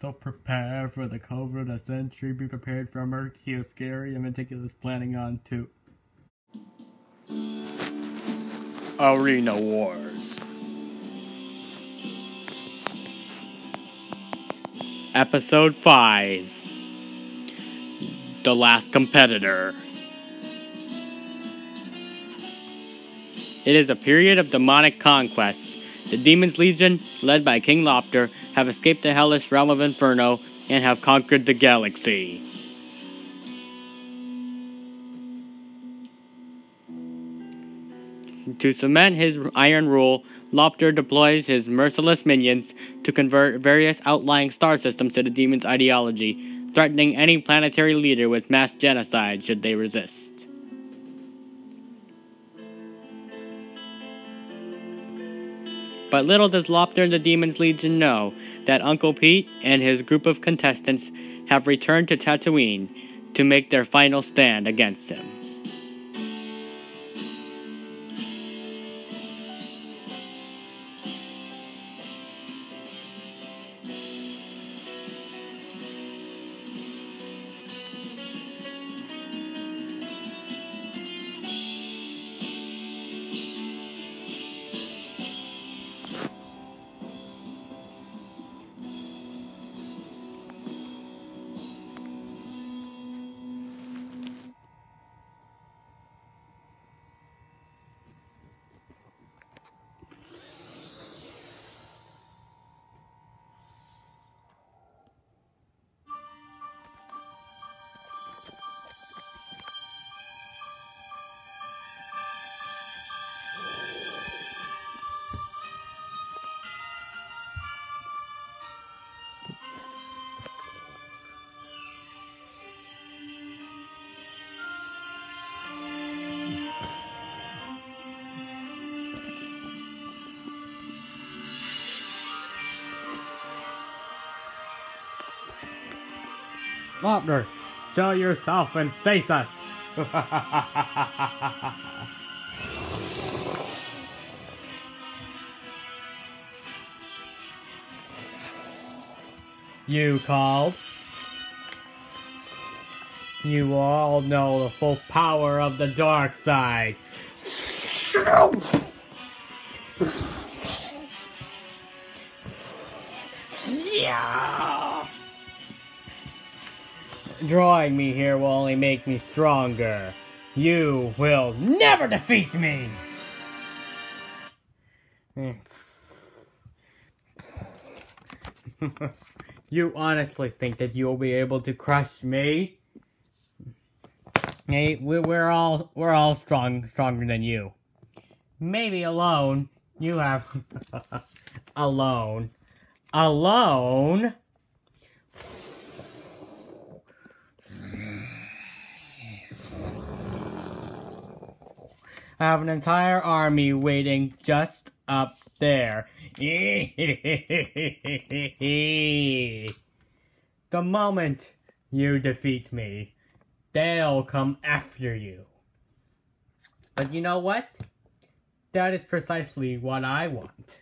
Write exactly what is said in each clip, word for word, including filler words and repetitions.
So prepare for the covert of the century. Be prepared for a murky, scary, and meticulous planning on to Arena Wars. Episode five. The Last Competitor. It is a period of demonic conquest. The Demon's Legion, led by King Lopter, have escaped the hellish realm of Inferno and have conquered the galaxy. To cement his iron rule, Lopter deploys his merciless minions to convert various outlying star systems to the demon's ideology, threatening any planetary leader with mass genocide should they resist. But little does Lopter and the Demon's Legion know that Uncle Pete and his group of contestants have returned to Tatooine to make their final stand against him. Lopter, show yourself and face us! You called? You all know the full power of the dark side. Yeah. Drawing me here will only make me stronger. You will never defeat me! You honestly think that you'll be able to crush me? Hey, we're all we're all strong stronger than you. Maybe alone you have alone. Alone? I have an entire army waiting just up there. The moment you defeat me, they'll come after you. But you know what? That is precisely what I want.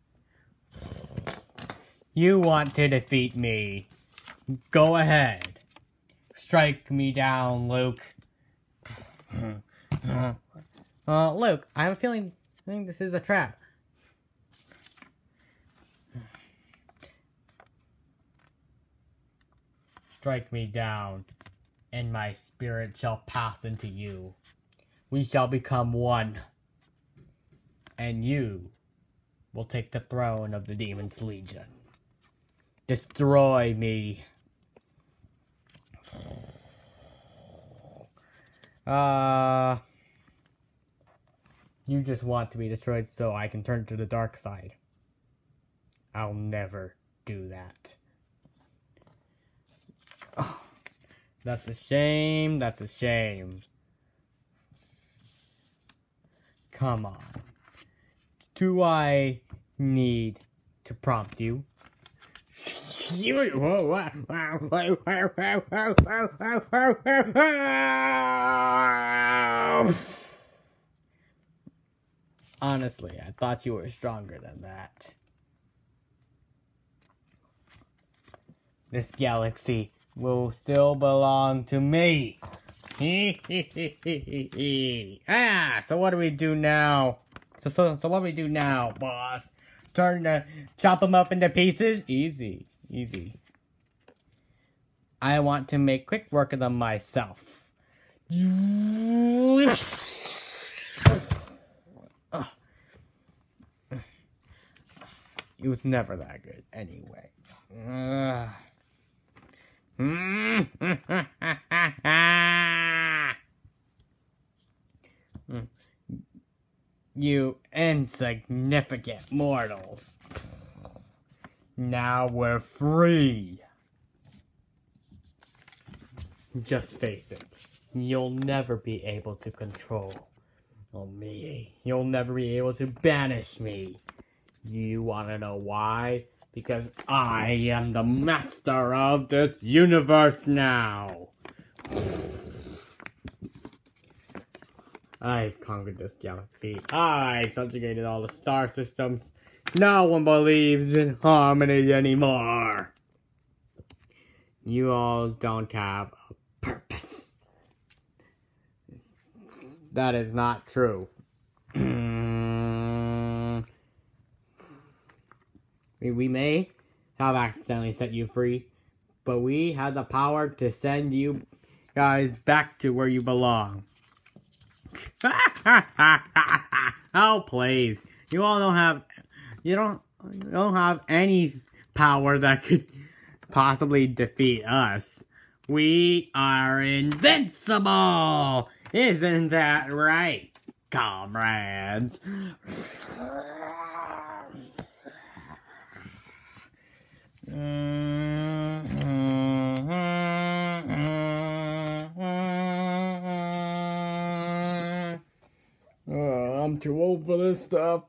You want to defeat me. Go ahead. Strike me down, Luke. Uh, Luke, I have a feeling, I think this is a trap. Strike me down, and my spirit shall pass into you. We shall become one. And you will take the throne of the Demon's Legion. Destroy me. Uh... You just want to be destroyed so I can turn to the dark side. I'll never do that. Oh, that's a shame, that's a shame. Come on. Do I need to prompt you? Honestly, I thought you were stronger than that. this galaxy will still belong to me. Ah, so what do we do now? So, so, so what do we do now, boss? Turn to chop them up into pieces? Easy, easy. I want to make quick work of them myself. It was never that good, anyway. You insignificant mortals. Now we're free. Just face it. You'll never be able to control me. You'll never be able to banish me. You wanna know why? Because I am the master of this universe now. I've conquered this galaxy. I've subjugated all the star systems. No one believes in harmony anymore. You all don't have a purpose. That is not true. We may have accidentally set you free, but we have the power to send you guys back to where you belong. Oh, please. You all don't have, you don't, you don't have any power that could possibly defeat us. We are invincible! Isn't that right, comrades? Oh, I'm too old for this stuff.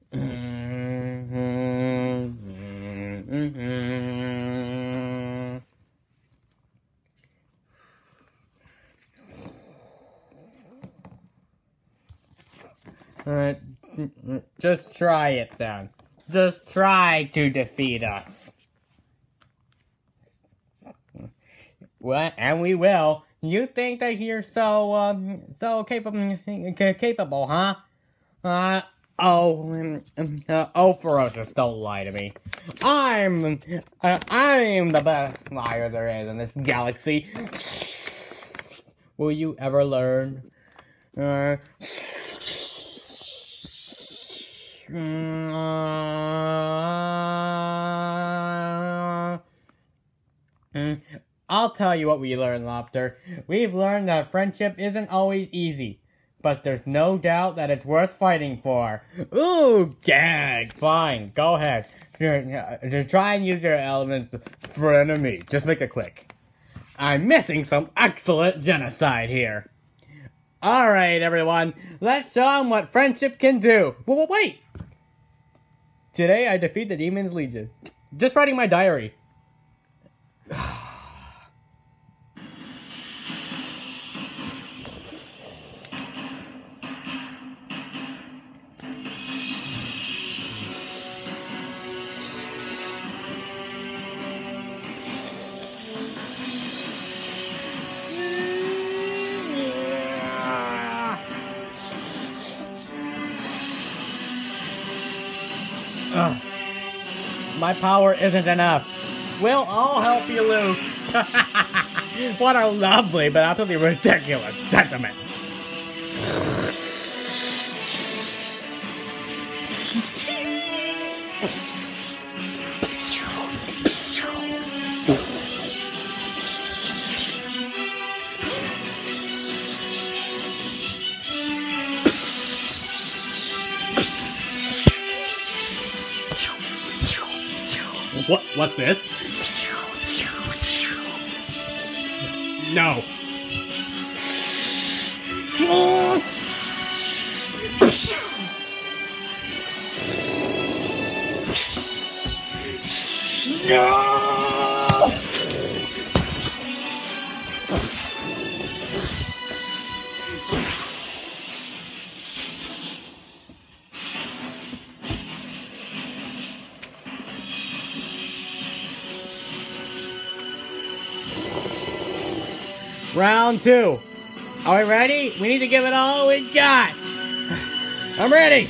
Uh, just try it then. Just try to defeat us. Well, and we will. You think that you're so, um, so capable, capable, huh? Uh, oh, um, uh, oh, Ferocious, don't lie to me. I'm, uh, I'm the best liar there is in this galaxy. Will you ever learn? Uh, Mm, I'll tell you what we learned, Lobster. We've learned that friendship isn't always easy, but there's no doubt that it's worth fighting for. Ooh, gag! Fine, go ahead. Just try and use your elements for enemy. Just make it quick. I'm missing some excellent genocide here. Alright, everyone. Let's show them what friendship can do. Wait, wait! Today I defeat the Demon's Legion. Just writing my diary. Ugh. My power isn't enough. We'll all help you, Luke. What a lovely but absolutely ridiculous sentiment. What? What's this? No. No! Round two. Are we ready? We need to give it all we got. I'm ready.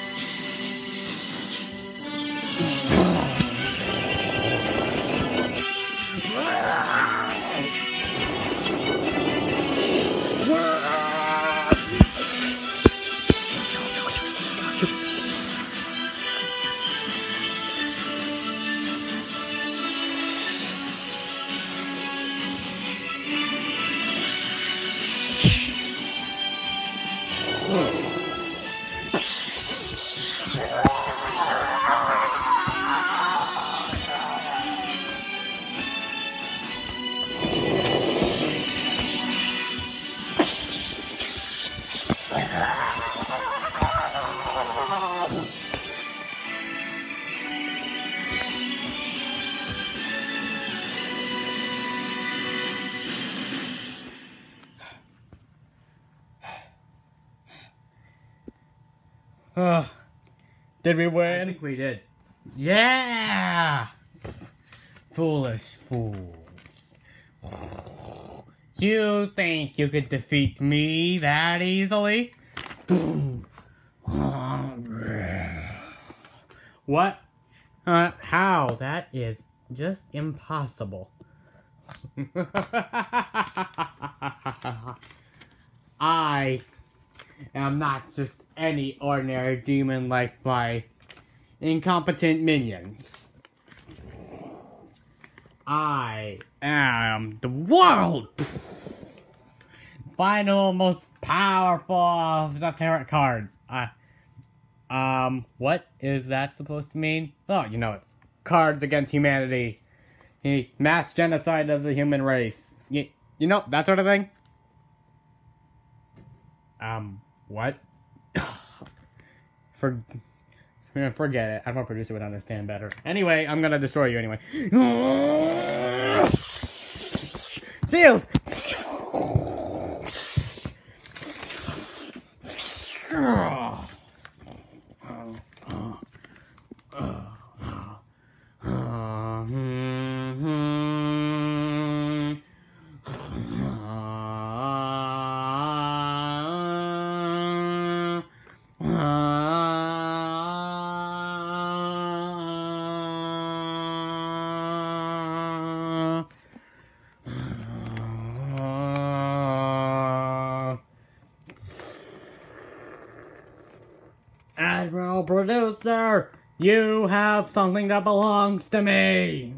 Uh, did we win? I think we did. Yeah! Foolish fools. You think you could defeat me that easily? What? Uh, how? That is just impossible. I am not just any ordinary demon like my incompetent minions. I am the world final most powerful of the tarot cards. Uh, um, what is that supposed to mean? Oh, you know, it's Cards Against Humanity. The mass genocide of the human race. You, you know, that sort of thing? Um, what? For, forget it. I thought producer would understand better. Anyway, I'm gonna destroy you anyway. Shield! Admiral Producer, you have something that belongs to me.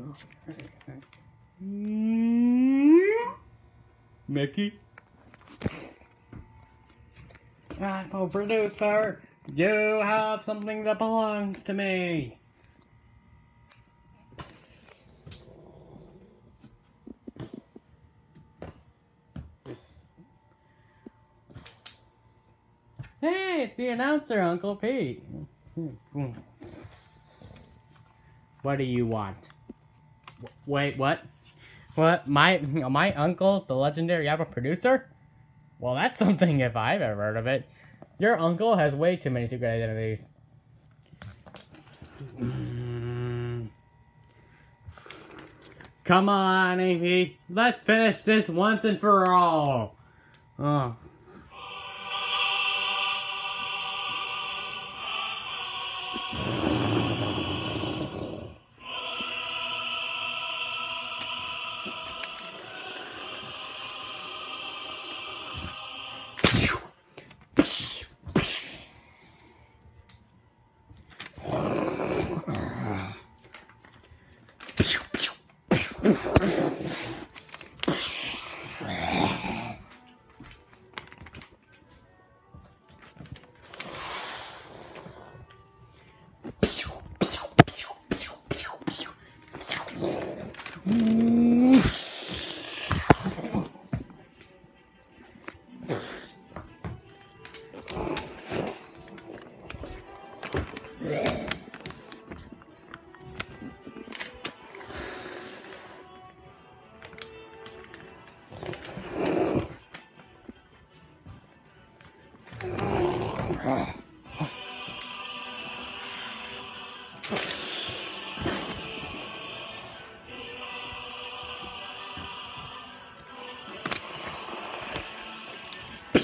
Mickey? Admiral Producer, you have something that belongs to me. Hey, it's the announcer, Uncle Pete. What do you want? Wait, what? What? My my uncle's the legendary Apple producer? Well, that's something if I've ever heard of it. Your uncle has way too many secret identities. Come on, Amy. Let's finish this once and for all. Oh.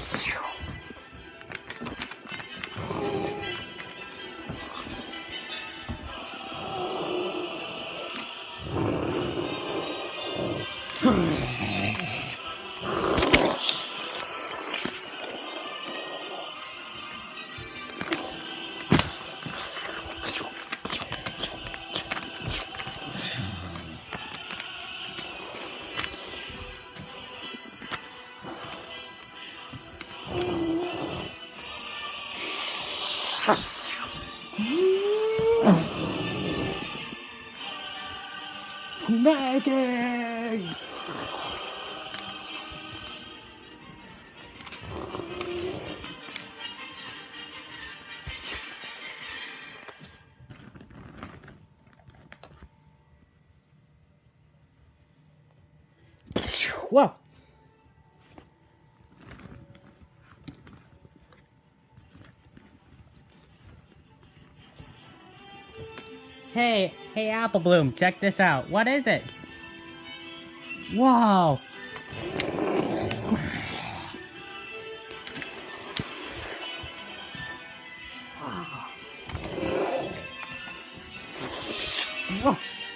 Maggie! Whoa! Hey, hey Apple Bloom, check this out. What is it? Whoa! Whoa.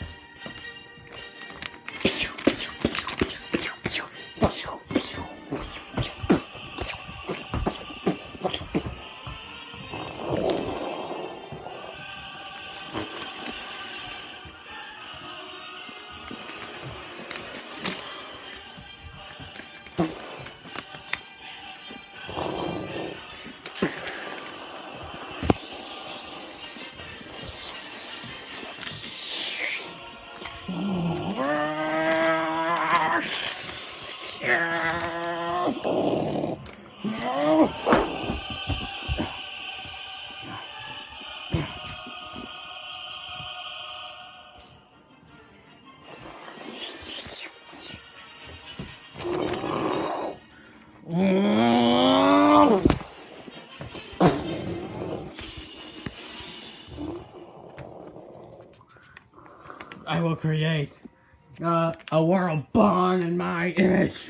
I will create uh, a world born in my image.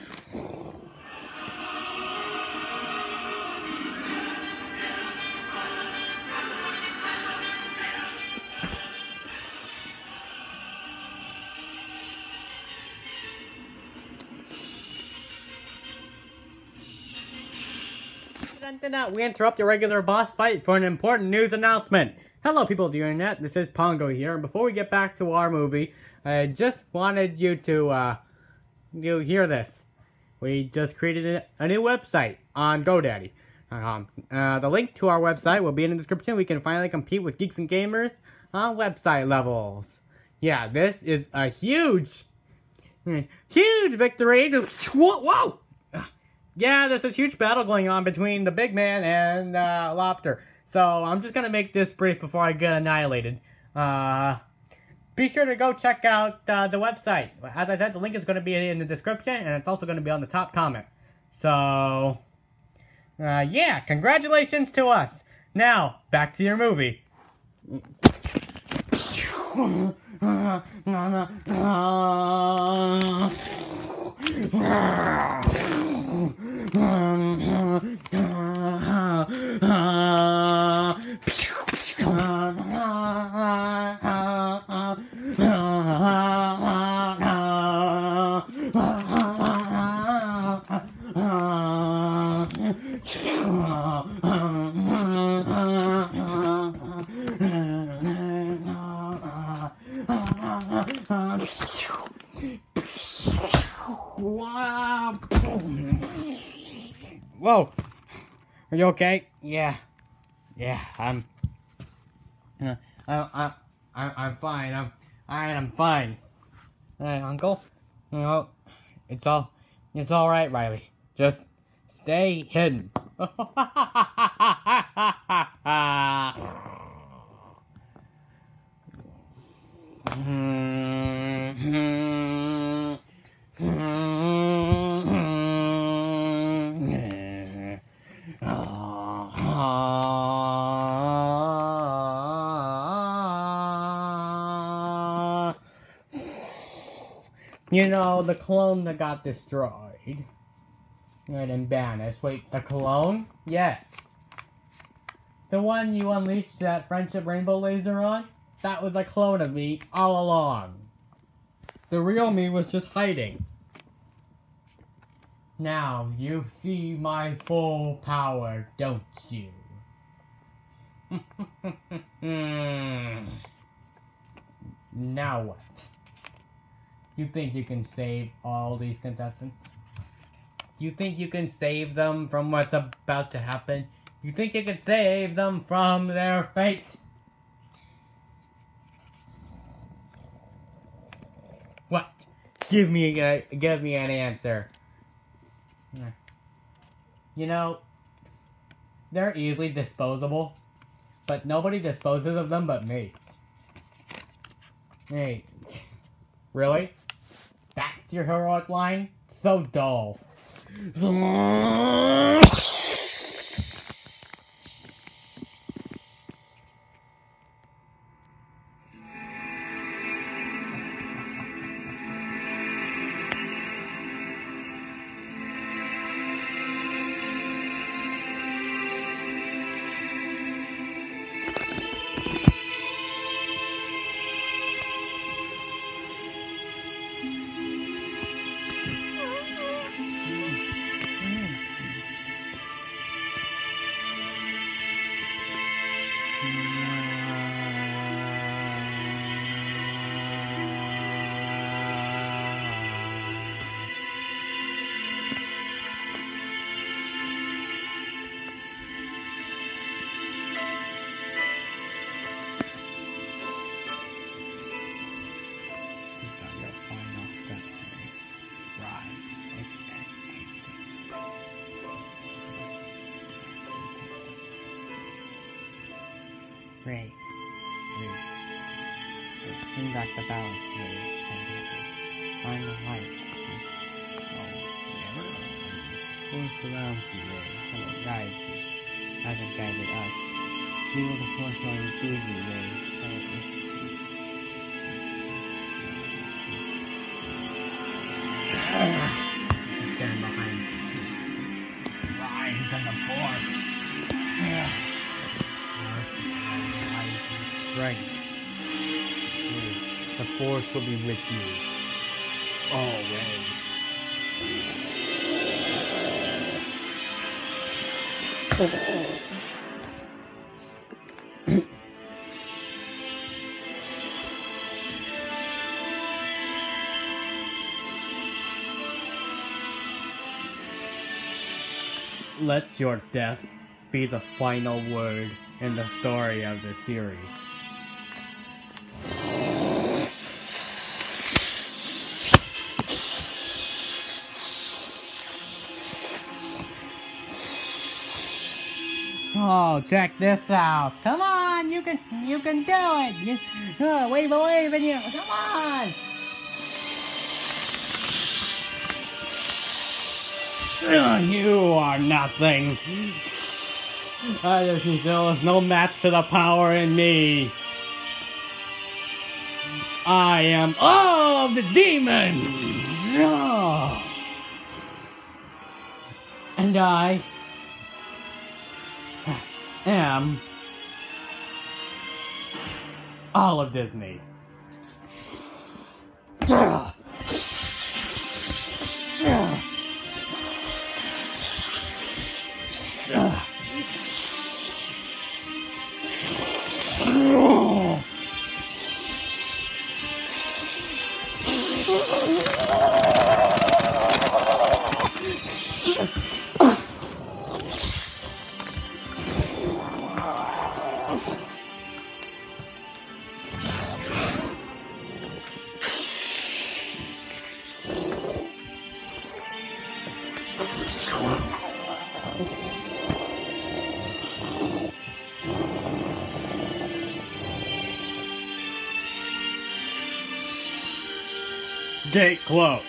We interrupt your regular boss fight for an important news announcement. Hello people of the internet, this is Pongo here, and before we get back to our movie, I just wanted you to, uh, you hear this. We just created a new website on GoDaddy. Um, uh, the link to our website will be in the description. We can finally compete with Geeks and Gamers on website levels. Yeah, this is a huge, huge victory. Whoa! Whoa. Yeah, there's this huge battle going on between the big man and uh, Lobster. So I'm just going to make this brief before I get annihilated. Uh, be sure to go check out uh, the website. As I said, the link is going to be in the description, and it's also going to be on the top comment. So, uh, yeah, congratulations to us. Now, back to your movie. Whoa, are you okay? Yeah, yeah, I'm, uh, I, I, I, I'm fine. I'm, I, I'm fine. Hey, Uncle, you know, it's all, it's all right, Riley. Just stay hidden. You know, the clone that got destroyed. Right, and banish. Wait, the clone? Yes. The one you unleashed that friendship rainbow laser on? That was a clone of me all along. The real me was just hiding. Now, you see my full power, don't you? Now what? You think you can save all these contestants? You think you can save them from what's about to happen? You think you can save them from their fate? What? Give me a, give me an answer. You know, they're easily disposable, but nobody disposes of them but me. Hey, really? That's your heroic line? So dull. Ray. Ray. Bring back the balance, Ray. Find the light. Oh, never. Force surrounds you, Ray. And it guides you. As it guided us. We will the force running through you, Ray. And it is you. Stand behind you. Rise in the force. Strength. The force will be with you. Always. Let your death be the final word in the story of the series. Oh, check this out. Come on, you can you can do it. You, uh, we believe in you. Come on. Uh, you are nothing. I just feel there's no match to the power in me. I am all of the demons. Oh. And I am all of Disney. Gate closed.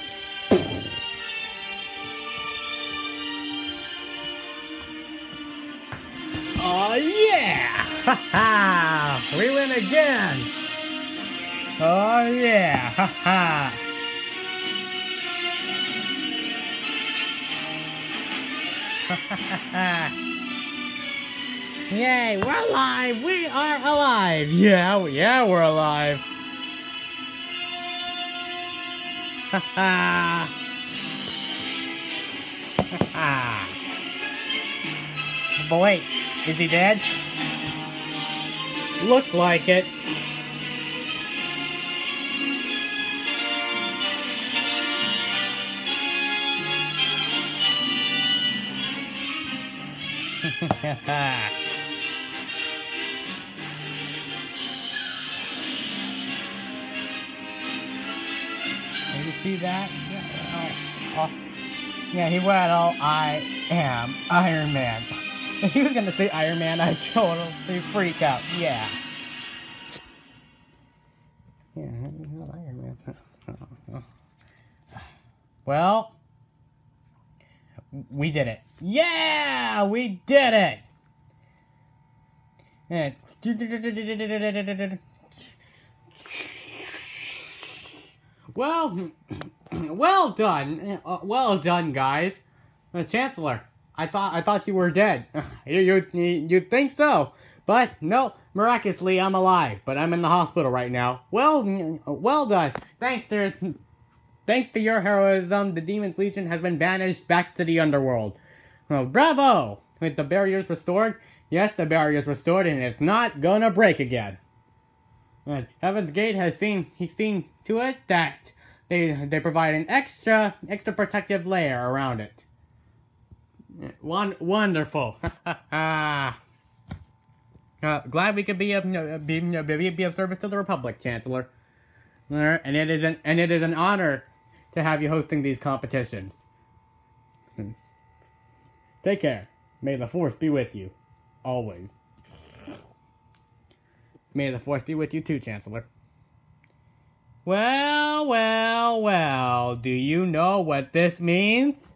Oh yeah! Ha ha! We win again! Oh yeah! Ha ha! Yay, we're alive! We are alive! Yeah, yeah, we're alive! Ha ha! But wait, is he dead? Looks like it. Did you see that? Yeah, oh, oh. Yeah, he went all, I am Iron Man. If he was gonna say Iron Man, I'd totally freak out. Yeah. Yeah, Iron Man. Well, we did it. Yeah, we did it. And well, well done, uh, well done, guys. The Chancellor, I thought I thought you were dead. you you you'd think so, but no. Miraculously, I'm alive, but I'm in the hospital right now. Well, well done. Thanks to thanks to your heroism, the Demon's Legion has been banished back to the underworld. Well, bravo! With the barriers restored, yes, the barriers restored, and it's not gonna break again. And Heaven's Gate has seen he's seen to it that they they provide an extra extra protective layer around it. One wonderful. uh, glad we could be of be, be, be of service to the Republic, Chancellor. And it is an and it is an honor to have you hosting these competitions. Take care. May the Force be with you. Always. May the Force be with you too, Chancellor. Well, well, well. Do you know what this means?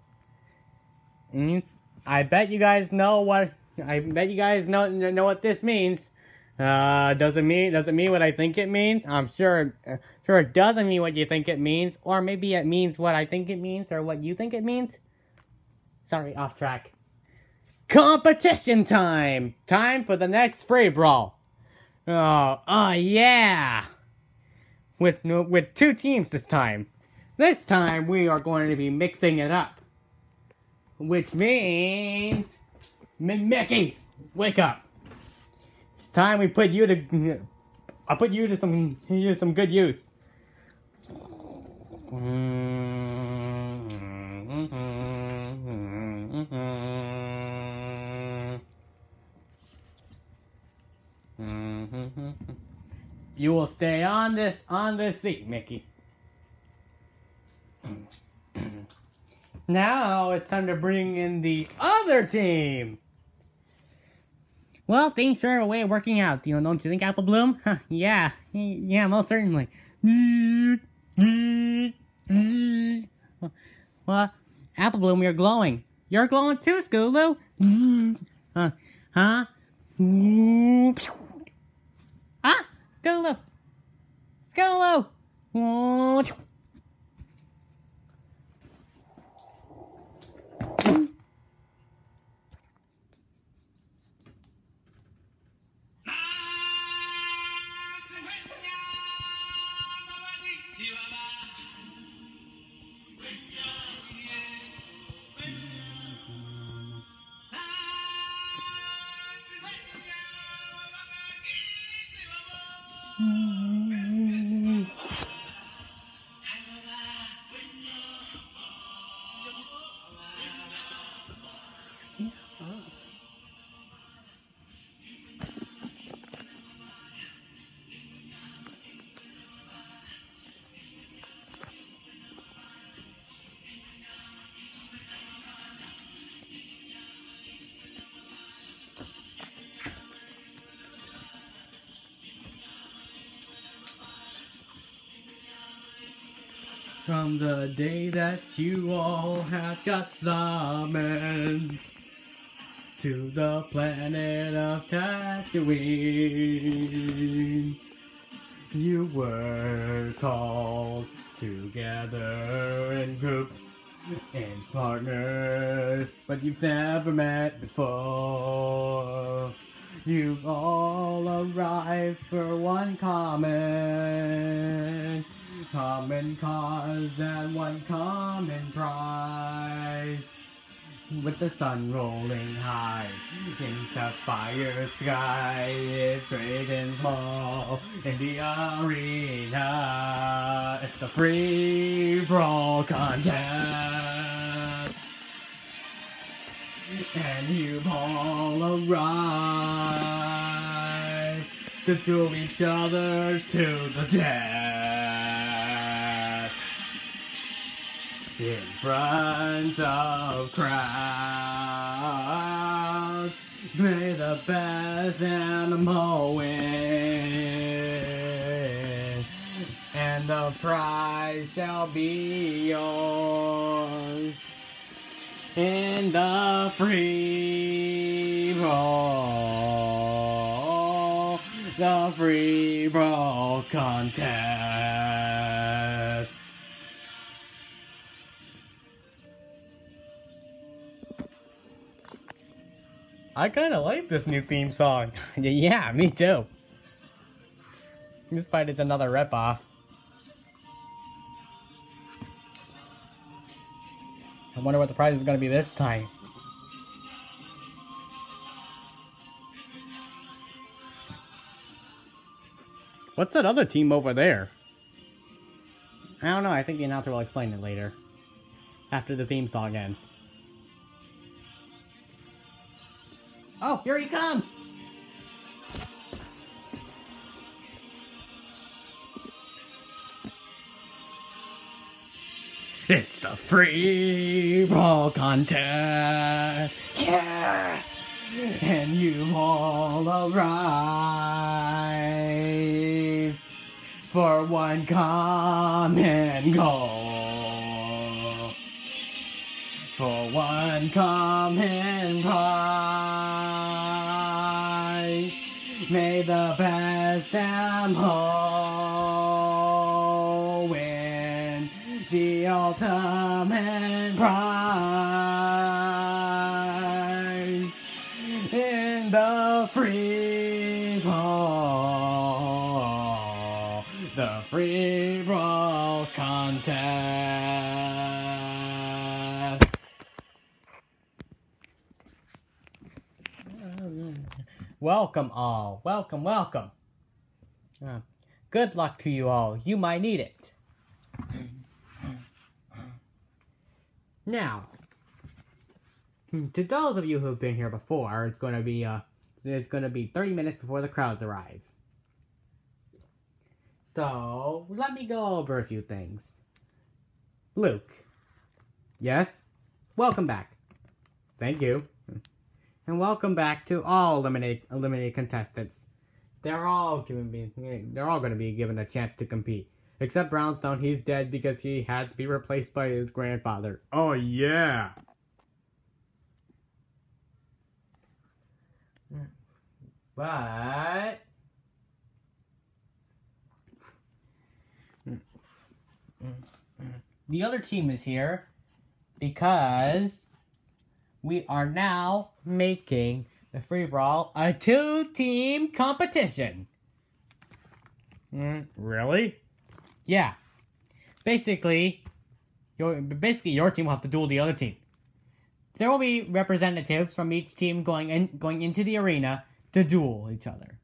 I bet you guys know what... I bet you guys know know what this means. Uh, does it mean... Does it mean what I think it means? I'm sure... Uh, sure it doesn't mean what you think it means. Or maybe it means what I think it means. Or what you think it means. Sorry, off track. Competition time! Time for the next free brawl. Oh, oh yeah! With, with two teams this time. This time we are going to be mixing it up. Which means... Mickey, wake up. It's time we put you to... I'll put you to some, you to some good use. You will stay on this on this seat, Mickey. Now it's time to bring in the other team. Well, things are way working out. You know, don't you think, Apple Bloom? Huh, yeah, yeah, most certainly. Well, Apple Bloom, you're glowing. You're glowing too, Scootaloo. Huh? Huh? Ah! Scootaloo! Scootaloo! From the day that you all have got summoned to the planet of Tatooine, you were called together in groups and partners, but you've never met before. You've all arrived for one common, common cause and one common prize. With the sun rolling high into fire sky is great and small in the arena. It's the free brawl contest, and you've all arrived to duel each other to the death. In front of crowds, may the best animal win, and the prize shall be yours in the free brawl, the free brawl contest. I kind of like this new theme song. Yeah, me too. Despite it's another ripoff. I wonder what the prize is going to be this time. What's that other team over there? I don't know. I think the announcer will explain it later. After the theme song ends. Oh, here he comes! It's the free brawl contest! Yeah! And you've all arrived for one common goal. For one common prize. May the best and whole win the ultimate prize in the free brawl, the free brawl contest. Welcome all, welcome, welcome. Uh, good luck to you all. You might need it. Now, to those of you who've been here before, it's going to be uh, it's going to be thirty minutes before the crowds arrive. So, let me go over a few things. Luke. Yes? Welcome back. Thank you. And welcome back to all eliminated eliminated contestants. They're all given me they're all going to be given a chance to compete. Except Brownstone, he's dead because he had to be replaced by his grandfather. Oh yeah. But the other team is here because we are now making the free brawl a two-team competition. Mm, really? Yeah. Basically, your basically your team will have to duel the other team. There will be representatives from each team going in going into the arena to duel each other.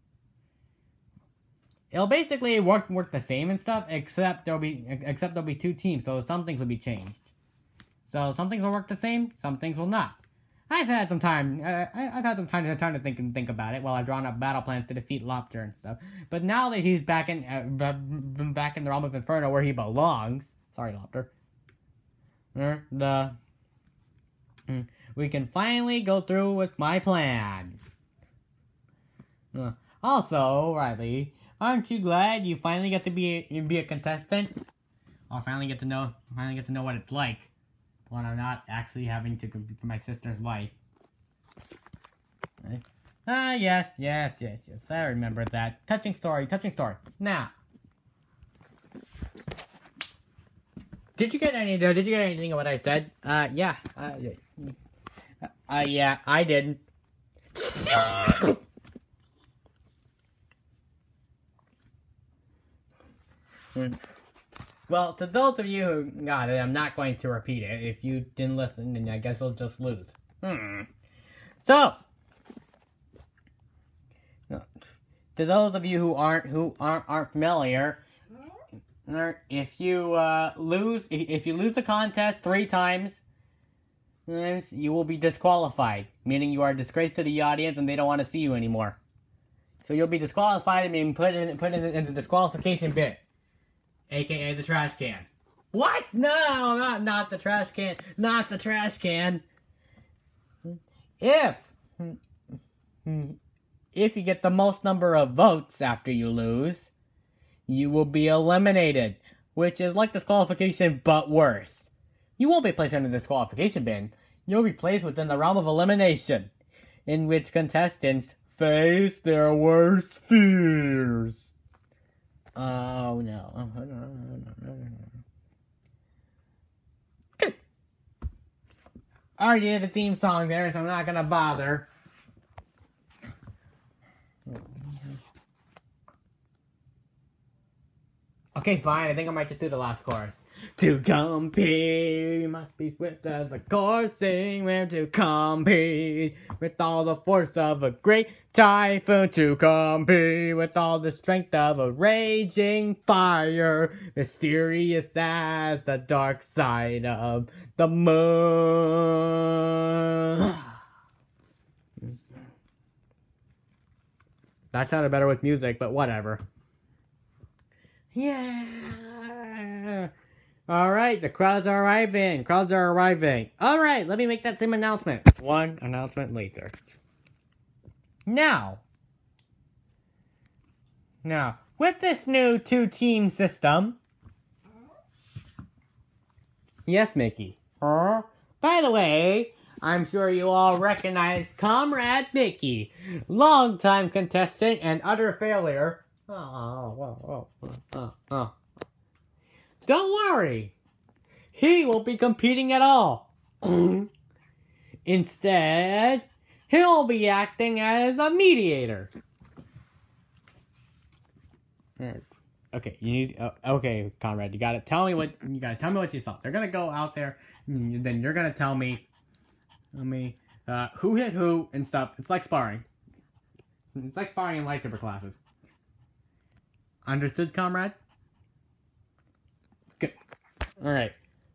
It'll basically work work the same and stuff, except there'll be except there'll be two teams, so some things will be changed. So some things will work the same, some things will not. I've had some time. Uh, I've had some time to time to think and think about it while I've drawn up battle plans to defeat Lopter and stuff. But now that he's back in uh, back in the realm of Inferno where he belongs, sorry Lopter. Uh, the mm, we can finally go through with my plan. Uh, also, Riley, aren't you glad you finally get to be a, be a contestant? Or finally get to know finally get to know what it's like when I'm not actually having to compete for my sister's life. Right? Ah, yes, yes, yes, yes. I remember that. Touching story, touching story. Now, Did you get any? Did you get anything of what I said? Uh, yeah. Uh, uh yeah, I didn't. Well, to those of you who got it, I'm not going to repeat it. If you didn't listen, then I guess you'll just lose. Hmm. So, to those of you who aren't who aren't aren't familiar, if you uh, lose if, if you lose the contest three times, you will be disqualified, meaning you are a disgrace to the audience and they don't want to see you anymore. So you'll be disqualified and being put in put in, in the disqualification bit, aka the trash can. What? No, not not the trash can. Not the trash can. If if you get the most number of votes after you lose, you will be eliminated, which is like disqualification but worse. You won't be placed in the disqualification bin. You'll be placed within the realm of elimination, in which contestants face their worst fears. Oh no. I already did the theme song there, so I'm not gonna bother. Okay, fine. I think I might just do the last chorus. To compete, you must be swift as the coursing wind. To compete with all the force of a great typhoon. To compete with all the strength of a raging fire. Mysterious as the dark side of the moon. That sounded better with music, but whatever. Yeah. Alright, the crowds are arriving. Crowds are arriving. Alright, let me make that same announcement. One announcement later. Now. Now, with this new two-team system. Yes, Mickey. Uh, by the way, I'm sure you all recognize Comrade Mickey, longtime contestant and utter failure. Oh, oh, oh, oh, oh. Don't worry, he won't be competing at all. Instead, he'll be acting as a mediator. Okay, you need. Uh, okay, Conrad, you gotta tell me what you gotta tell me what you saw. They're gonna go out there, and then you're gonna tell me, tell me uh, who hit who and stuff. It's like sparring. It's like sparring in lightsaber classes. Understood, comrade? Good. Alright.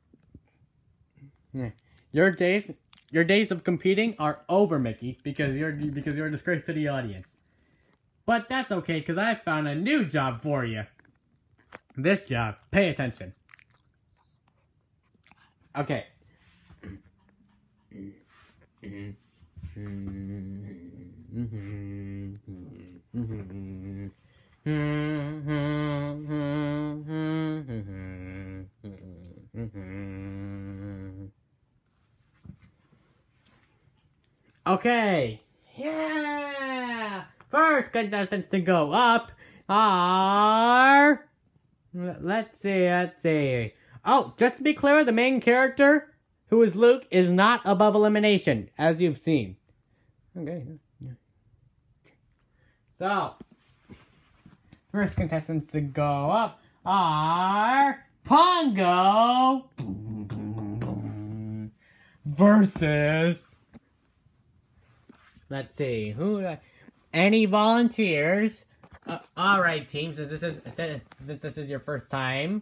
Yeah. Your days your days of competing are over, Mickey, because you're because you're a disgrace to the audience. But that's okay, because I found a new job for you. This job. Pay attention. Okay. Okay. Yeah. First contestants to go up are. Let's see. Let's see. Oh, just to be clear, the main character, who is Luke, is not above elimination, as you've seen. Okay. So, first contestants to go up are Pongo versus. Let's see who. Uh, any volunteers? Uh, all right, team. Since this is since this is your first time,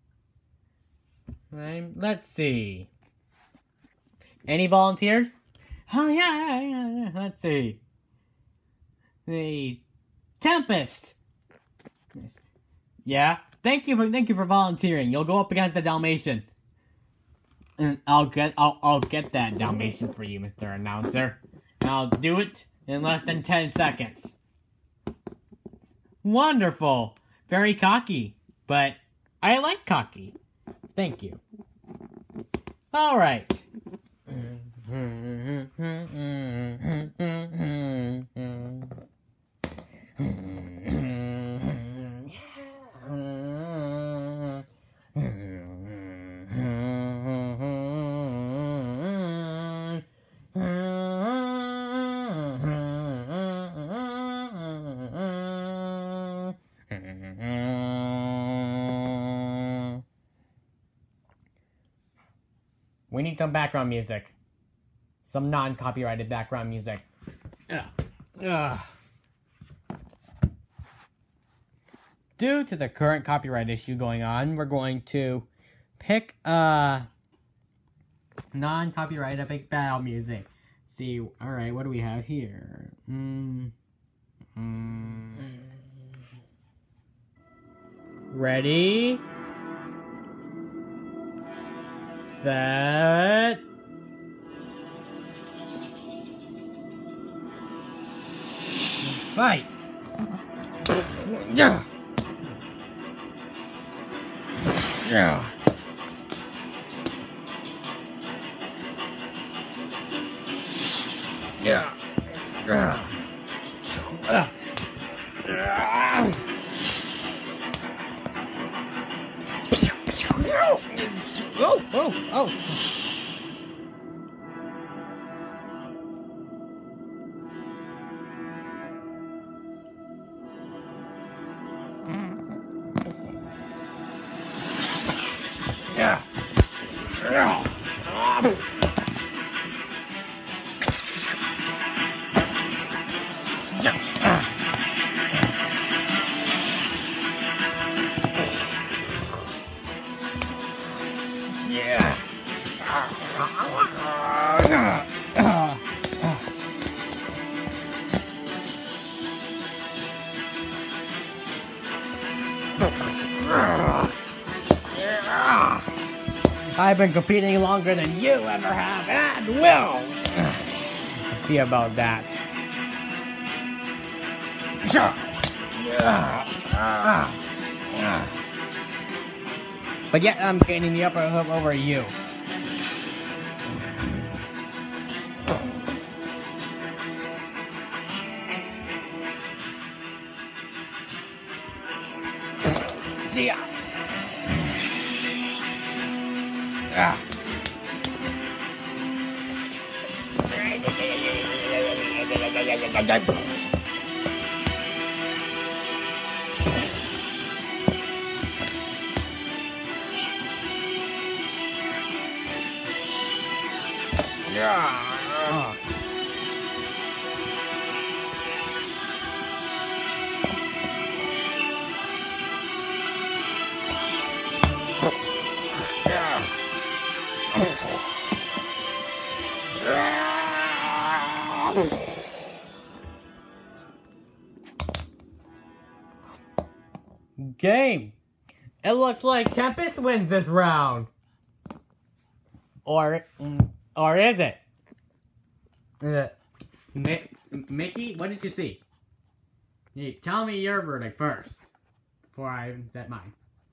right, let's see. Any volunteers? Oh yeah, yeah, yeah. Let's see. The Tempest. Yeah. Thank you for thank you for volunteering. You'll go up against the Dalmatian. And I'll get I'll I'll get that Dalmatian for you, Mister Announcer. And I'll do it in less than ten seconds. Wonderful. Very cocky. But I like cocky. Thank you. Alright. We need some background music. Some non-copyrighted background music. Ugh. Ugh. Due to the current copyright issue going on, we're going to pick uh non-copyright epic battle music. See, all right, what do we have here? Mm. Mm. Ready? Set. Fight. Yeah. Yeah. Yeah. Yeah. Uh. Oh, oh, oh. Yeah. Yeah. I've been competing longer than you ever have, and will! Let's see about that. But yet I'm gaining the upper hand over you. See ya! Ah. Yeah. Game. It looks like Tempest wins this round. Or, or is it? Uh, Mi Mickey, what did you see? You tell me your verdict first, before I set mine.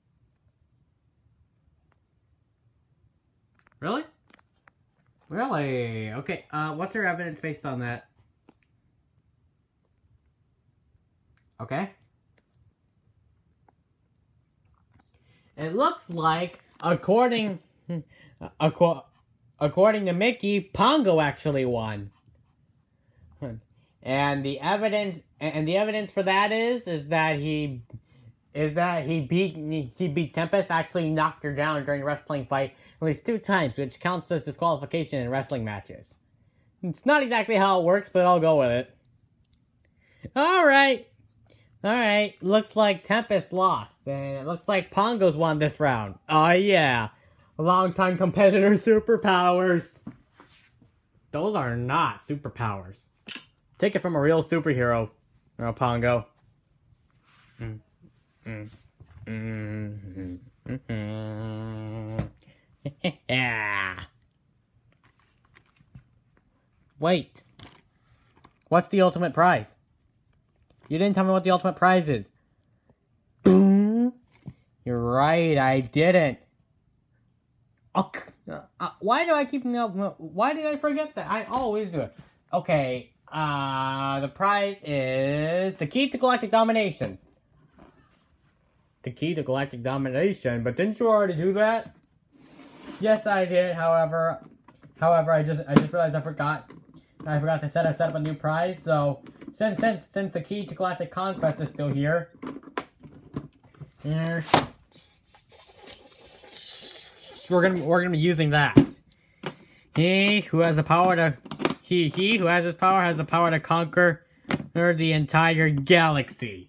Really? Really? Okay, uh, what's your evidence based on that? Okay. It looks like, according, ac according to Mickey, Pongo actually won. And the evidence, and the evidence for that is, is that he, is that he beat, he beat Tempest, actually knocked her down during a wrestling fight at least two times, which counts as disqualification in wrestling matches. It's not exactly how it works, but I'll go with it. Alright. Alright, looks like Tempest lost, and it looks like Pongo's won this round. Oh yeah, long-time competitor superpowers. Those are not superpowers. Take it from a real superhero, you know, Pongo. Mm. Mm. Mm. Mm. Yeah. Wait. What's the ultimate prize? You didn't tell me what the ultimate prize is. Boom. You're right, I didn't. Oh, uh, why do I keep... Why did I forget that? I always do it. Okay, uh, the prize is the key to galactic domination. The key to galactic domination? But didn't you already do that? Yes, I did, however... However, I just I just realized I forgot. I forgot to set, I set up a new prize, so... Since, since, since the key to galactic conquest is still here... We're gonna, we're gonna be using that. He who has the power to... He, he who has this power has the power to conquer the entire galaxy.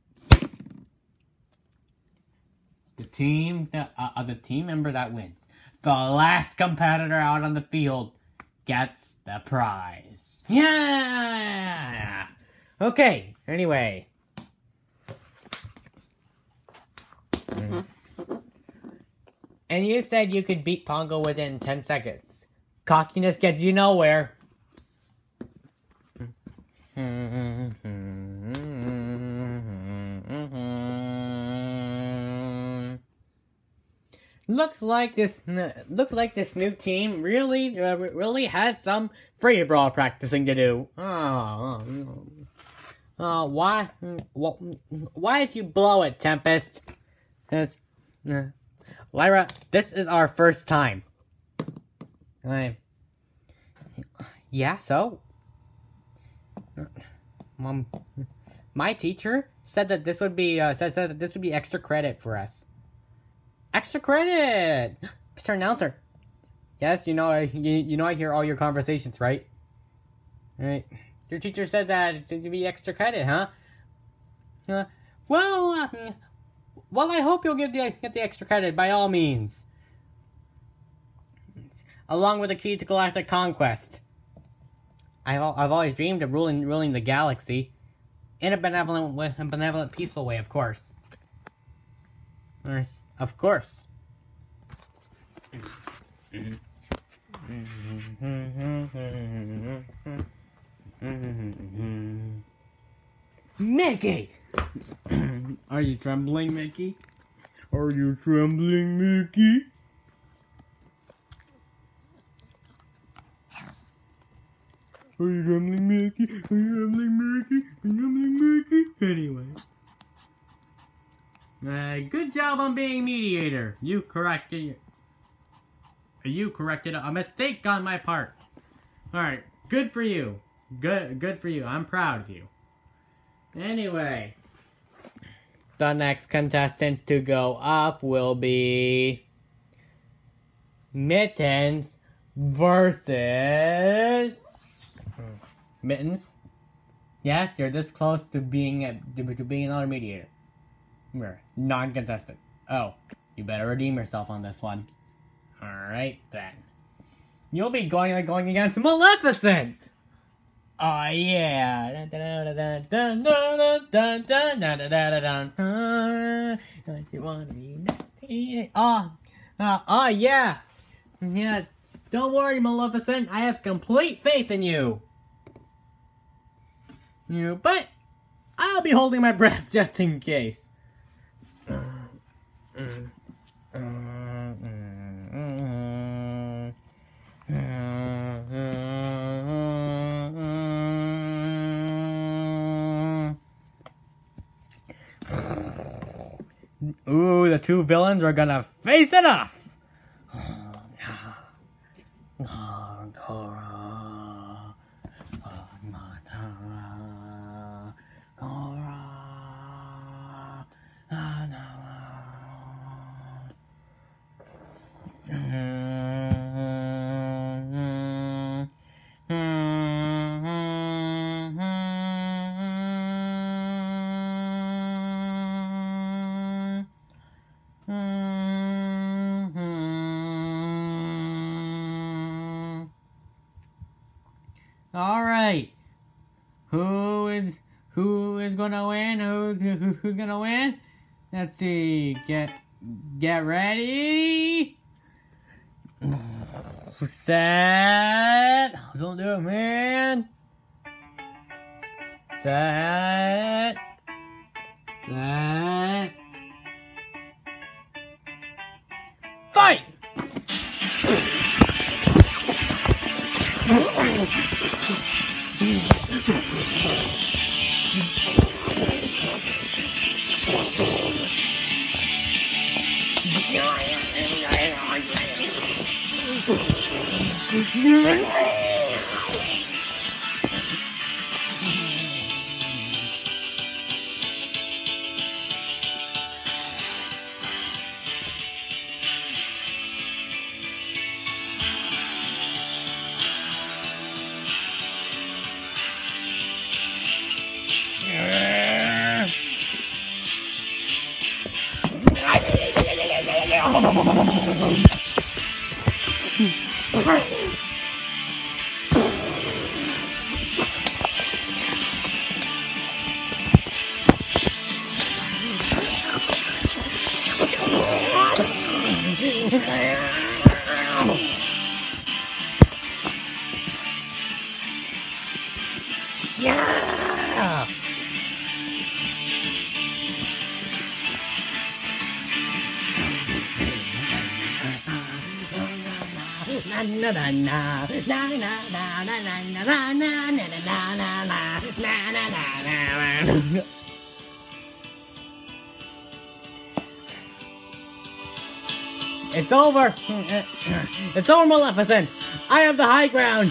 The team, uh, uh, the team member that wins, the last competitor out on the field, gets the prize. Yeah! Okay, anyway. Mm. And you said you could beat Pongo within ten seconds. Cockiness gets you nowhere. Looks like this. Looks like this new team really, uh, really has some free brawl practicing to do. Oh, uh, why, why did you blow it, Tempest? This, uh, Lyra, this is our first time. I, yeah, so. Mom, my teacher said that this would be uh, said, said that this would be extra credit for us. Extra credit, Mister Announcer. Yes, you know, I, you, you know, I hear all your conversations, right? Right. Your teacher said that it would be extra credit, huh? Uh, well, uh, well, I hope you'll get the get the extra credit by all means, along with the key to galactic conquest. I've I've always dreamed of ruling ruling the galaxy, in a benevolent way, a benevolent, peaceful way, of course. Of course. Mickey! Are you trembling, Mickey? Are you trembling, Mickey? Are you trembling, Mickey? Are you trembling, Mickey? Are you trembling, Mickey? Anyway. Uh, good job on being mediator. You corrected... You corrected a mistake on my part. Alright, good for you. Good, good for you. I'm proud of you. Anyway. The next contestant to go up will be... Mittens versus... Mittens? Yes, you're this close to being a, to being another mediator. You're non-contestant. Oh, you better redeem yourself on this one. Alright then. You'll be going going against Maleficent! Oh yeah! Oh, uh, oh yeah! Yeah, don't worry, Maleficent. I have complete faith in you. You, but I'll be holding my breath just in case. Ooh, the two villains are gonna face it off! Alright. Who is who is gonna win? Who's who, who's gonna win? Let's see. Get get ready. Set. Don't do it, man. Set. Set. Fight! Yeah! Na na na na na na na na na na na na na na na na na na. It's over. It's over, Maleficent. I have the high ground.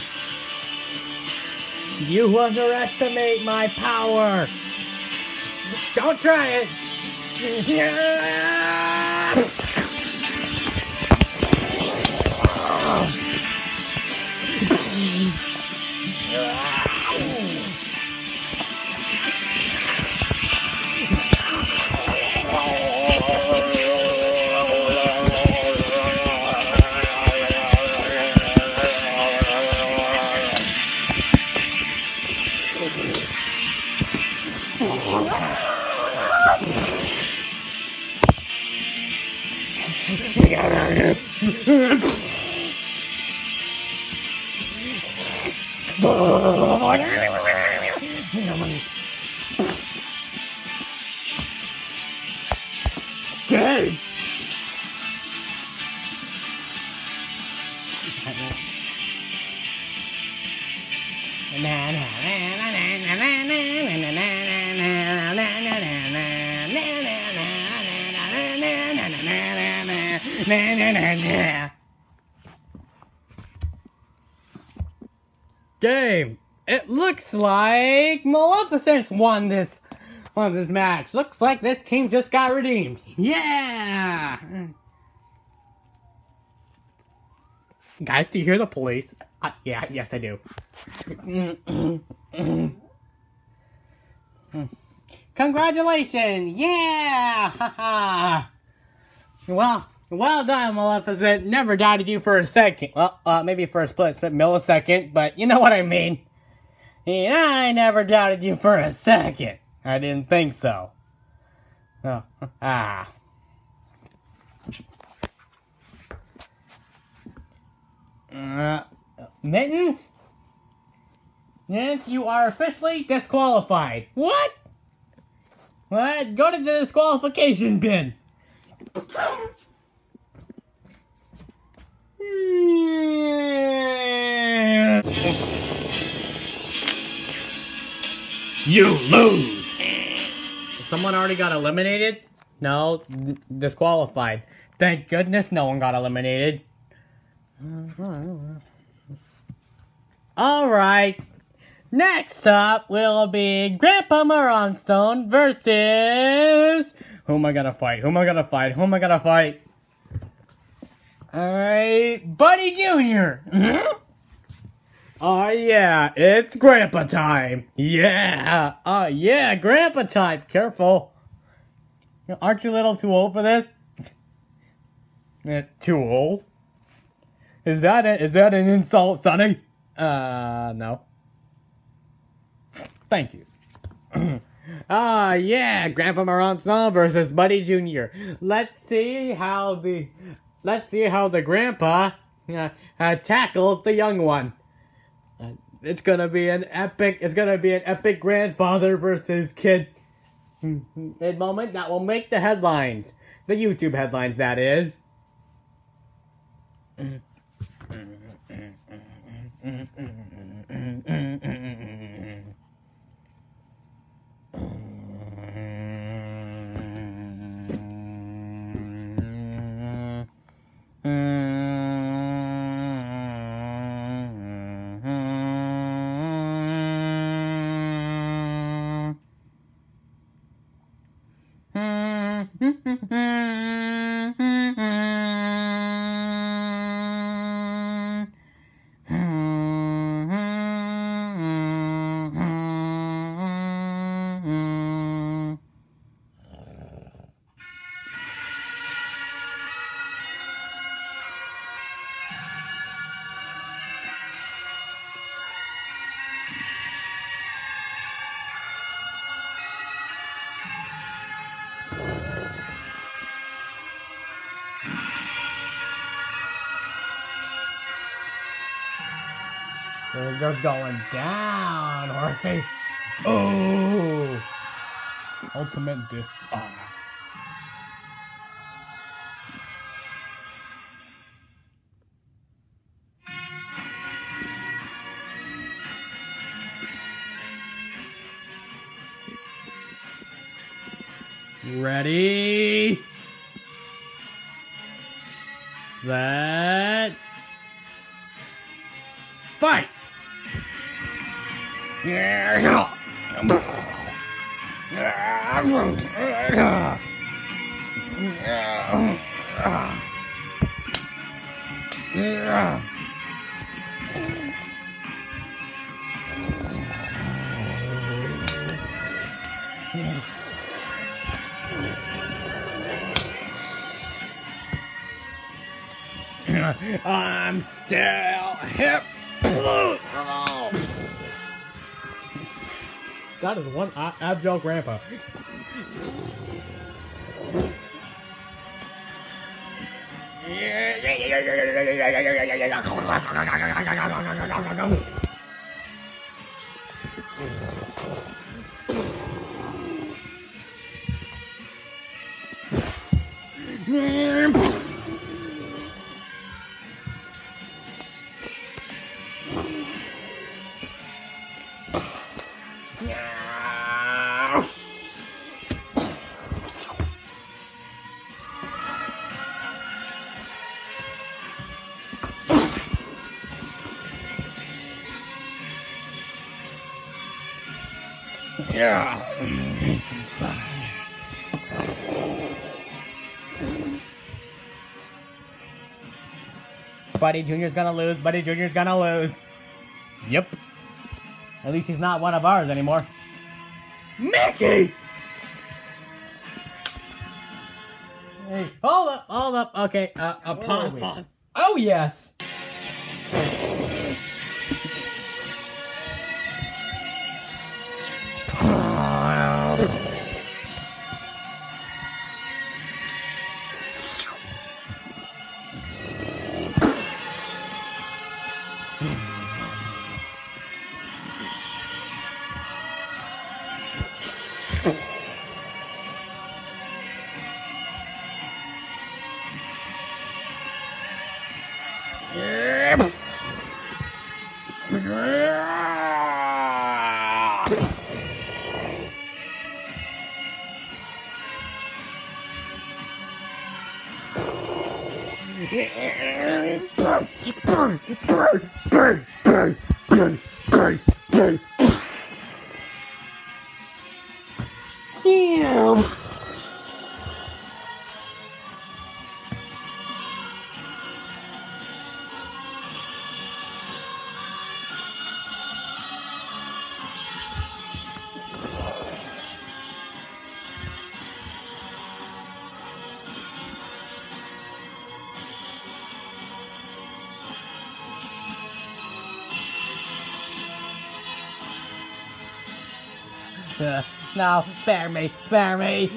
You underestimate my power. Don't try it. Okay. Game. It looks like Maleficent won this won this match. Looks like this team just got redeemed. Yeah. Guys, do you hear the police? Uh, yeah, yes I do. Congratulations! Yeah! Haha! Well, well done, Maleficent. Never doubted you for a second. Well, uh, maybe for a split, split millisecond, but you know what I mean. And I never doubted you for a second. I didn't think so. Oh, ah. Uh, Mittens? Yes, you are officially disqualified. What? What? Go to the disqualification bin. You lose. Someone already got eliminated? No, disqualified. Thank goodness no one got eliminated. Alright. Next up will be Grandpa Moronstone versus... Who am I gonna fight? Who am I gonna fight? Who am I gonna fight? Alright, Buddy Junior Oh yeah, it's Grandpa time. Yeah. Oh yeah, Grandpa time. Careful. Aren't you a little too old for this? Eh, too old? Is that a, is that an insult, Sonny? Uh, no. Thank you. Ah, yeah, Grandpa Moronstone versus Buddy Junior Let's see how the, let's see how the Grandpa uh, uh, tackles the young one. Uh, it's gonna be an epic, it's gonna be an epic grandfather versus kid moment that will make the headlines. The YouTube headlines, that is. You're going down, horsey. Oh! Ultimate dishonor. Ready? Set. Fight! Yeah. I'm still hip. That is one agile grandpa. Yeah. Buddy Junior's gonna lose. Buddy Junior's gonna lose. Yep. At least he's not one of ours anymore. Mickey! Hey, hold up, hold up. Okay, uh, uh pause, pause. Oh, yes! Uh, no, spare me, spare me.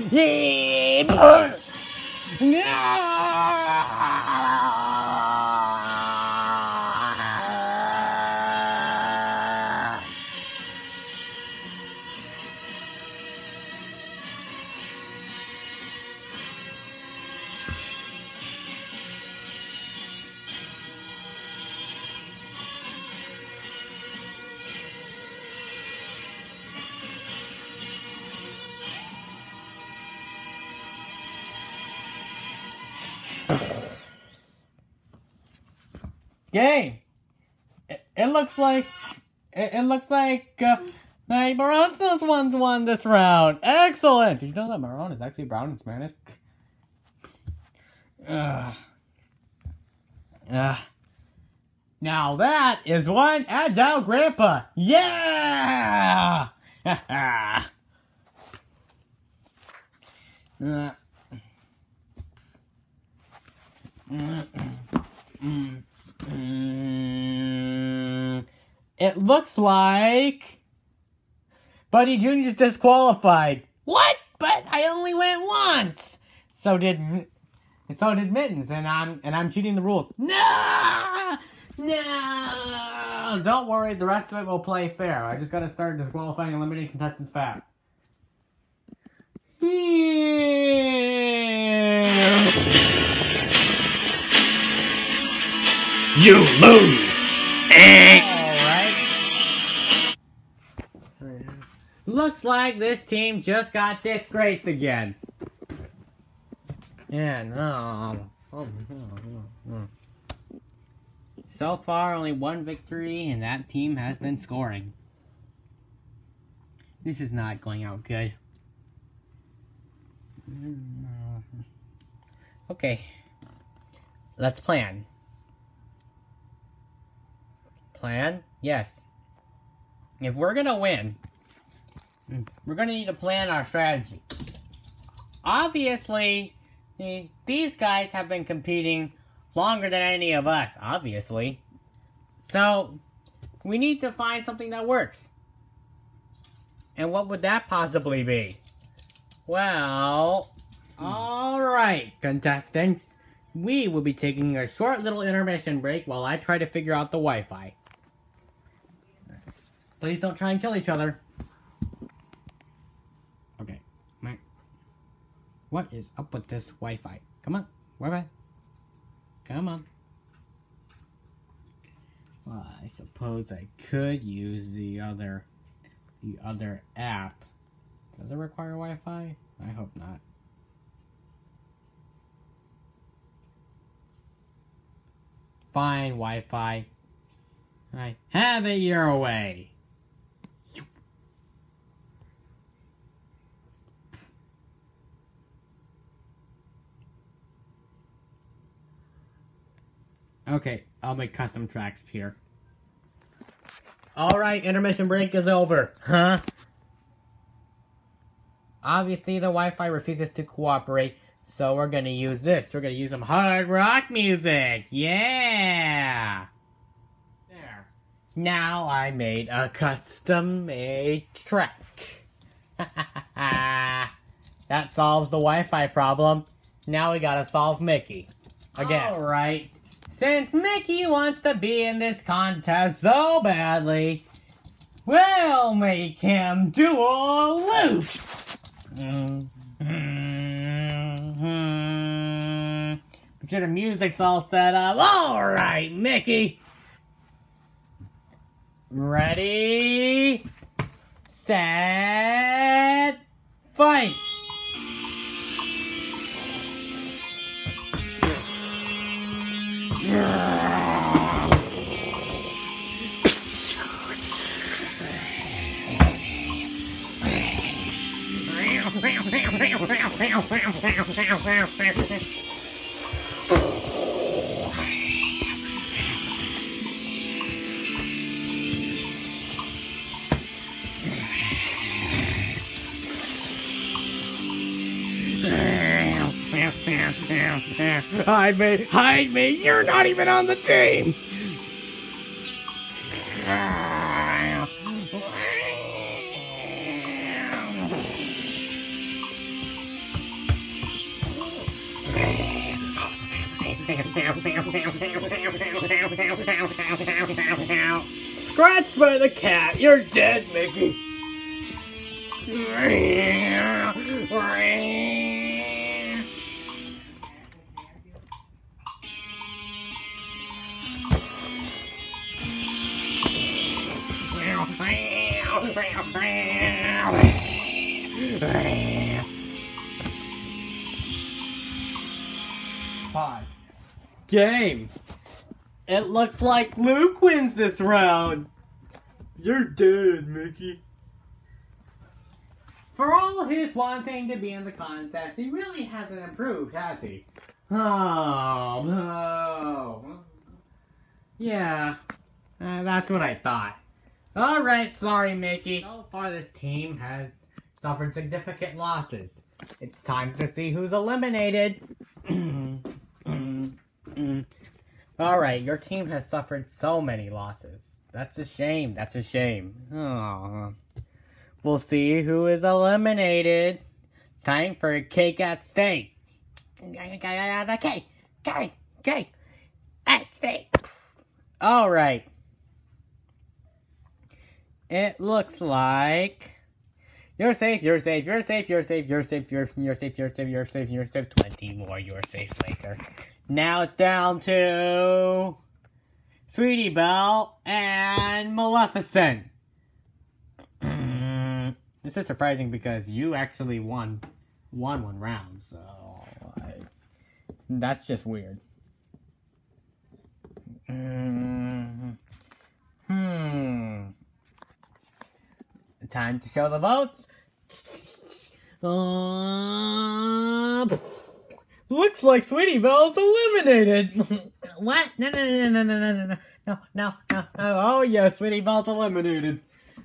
Game. It, it looks like it, it looks like uh, like Maron's one won this round. Excellent. Did you know that Maron is actually brown in Spanish? Uh, uh, now that is one agile grandpa. Yeah. uh, mm, mm. Mm, it looks like Buddy Junior's disqualified. What? But I only went once. So did so did Mittens, and I'm and I'm cheating the rules. No, no. Oh, don't worry, the rest of it will play fair. I just gotta start disqualifying and eliminating contestants fast. You lose! Alright. Looks like this team just got disgraced again. Yeah, no. So far, only one victory, and that team has been scoring. This is not going out good. Okay. Let's plan. Plan? Yes. If we're gonna win, we're gonna need to plan our strategy. Obviously, these guys have been competing longer than any of us, obviously. So, we need to find something that works. And what would that possibly be? Well, alright, contestants. We will be taking a short little intermission break while I try to figure out the Wi-Fi. Please don't try and kill each other. Okay. What is up with this Wi-Fi? Come on, Wi-Fi. Come on. Well, I suppose I could use the other, the other app. Does it require Wi-Fi? I hope not. Fine, Wi-Fi. I have it your way. Okay, I'll make custom tracks here. Alright, intermission break is over. Huh? Obviously, the Wi-Fi refuses to cooperate, so we're gonna use this. We're gonna use some hard rock music. Yeah! There. Now I made a custom-made track. That solves the Wi-Fi problem. Now we gotta solve Mickey. Again. Alright. Since Mickey wants to be in this contest so badly, we'll make him do a loop! Mm-hmm. Make sure the music's all set up. Alright, Mickey! Ready, set, fight! Hide me! Hide me! You're not even on the team! Scratched by the cat! You're dead, Mickey! Pause. Game. It looks like Luke wins this round. You're dead, Mickey. For all his wanting to be in the contest, he really hasn't improved, has he? Oh, no. Yeah, uh, that's what I thought. Alright, sorry, Mickey. So far, this team has suffered significant losses. It's time to see who's eliminated. Alright, your team has suffered so many losses. That's a shame. That's a shame. Aww. We'll see who is eliminated. Time for a cake at stake. Cake, cake, cake, cake at stake. Alright. it looks like you're safe, you're safe, you're safe, you're safe, you're safe, you're you're safe, you're safe, you're safe, you're safe. Twenty more, you're safe later. Now it's down to Sweetie Belle and Maleficent. This is surprising because you actually won won one round, so I, that's just weird. Mm, hmm. Time to show the votes. Uh, looks like Sweetie Belle's eliminated. What? No, no, no, no, no, no, no, no, no, no, no. Oh, yeah, Sweetie Belle's eliminated.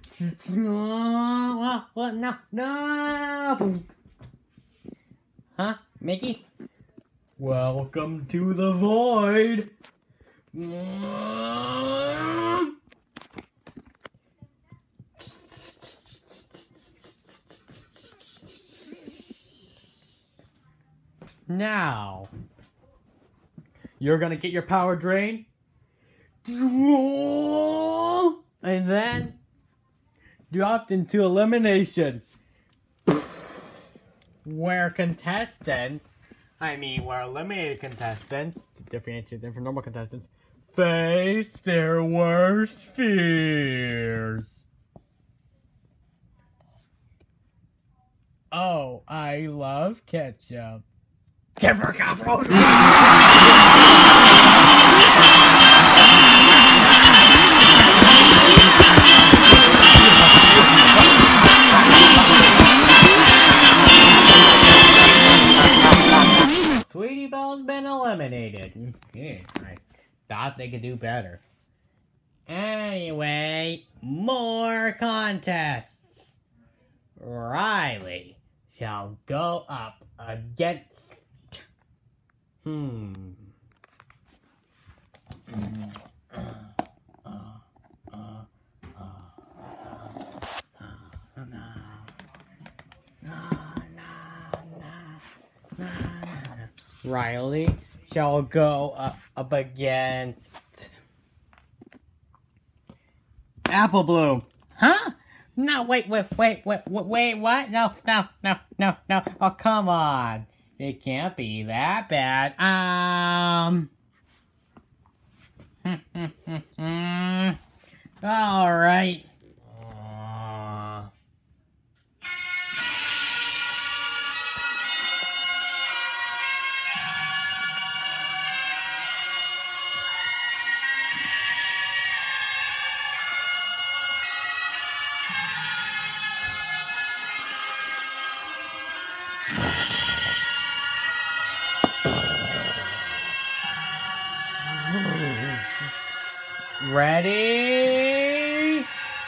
What? What? No, no. Huh? Mickey? Welcome to the void. Now, you're gonna get your power drain, and then dropped into elimination, where contestants, I mean, where eliminated contestants, to differentiate them from normal contestants, face their worst fears. Oh, I love ketchup. Kefir casserole! Sweetie Belle's been eliminated. Yeah, I thought they could do better. Anyway, more contests. Riley shall go up against... Hmm. Uh, uh, uh, uh, uh, no. No, no, no, no. Riley shall go up, up against Apple Bloom. Huh? No, wait, wait, wait, wait, wait, what? No, no, no, no, no. Oh, come on. It can't be that bad. Um. All right. Uh... Ready?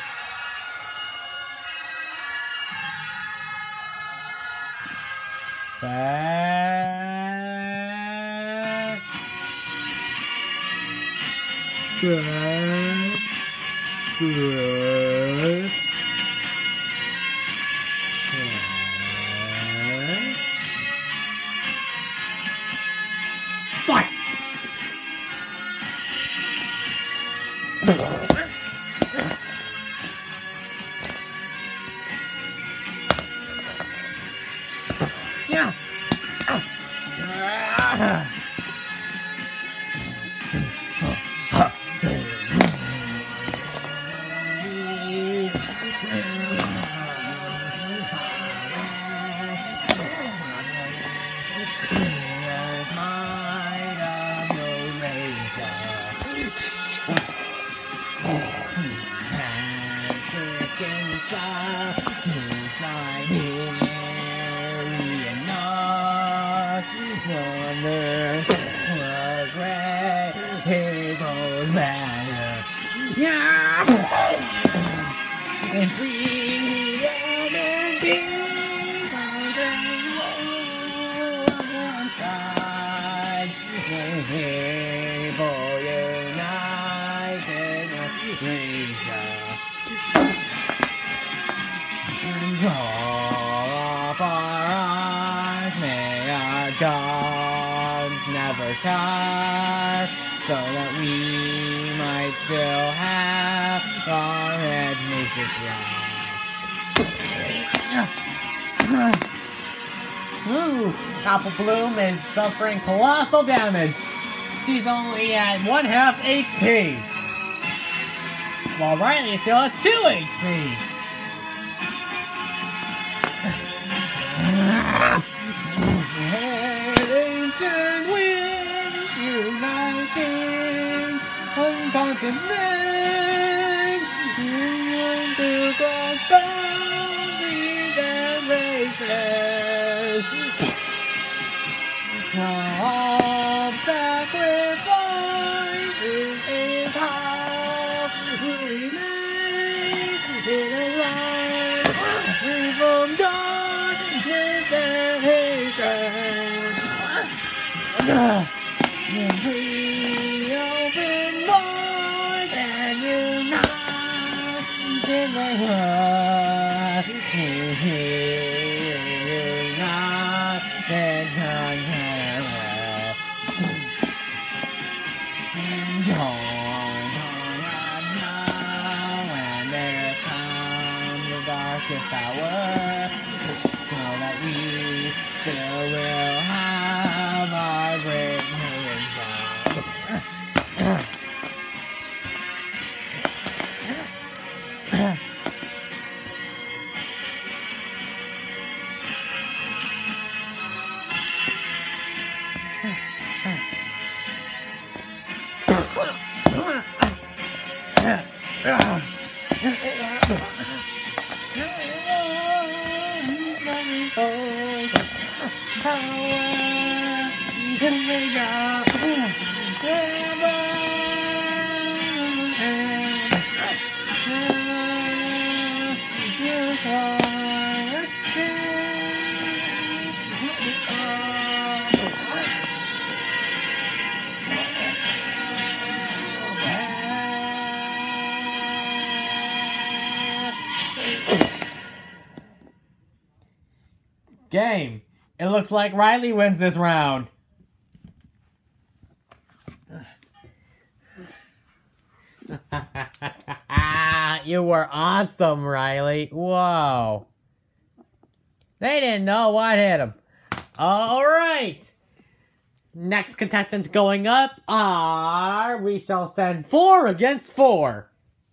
Set. Set. Set. Fight! Yeah. And freedom and peace inside. The people united raise and draw up our arms. May our guns never tire, so that we might still have our head nations right. Ooh, Apple Bloom is suffering colossal damage. She's only at one half H P. While Riley is still at two H P. Ancient winds uniting, uncontinent, union to cross boundaries and races. All sacrifices is how we remain in a life free from darkness and hatred. When we open doors and unite in the heart, unite and unite. Join when there comes the darkest hour, so that we still will have our great horizon. Game. It looks like Riley wins this round. You were awesome, Riley. Whoa. They didn't know what hit him. Alright. Next contestants going up are... We shall send four against four.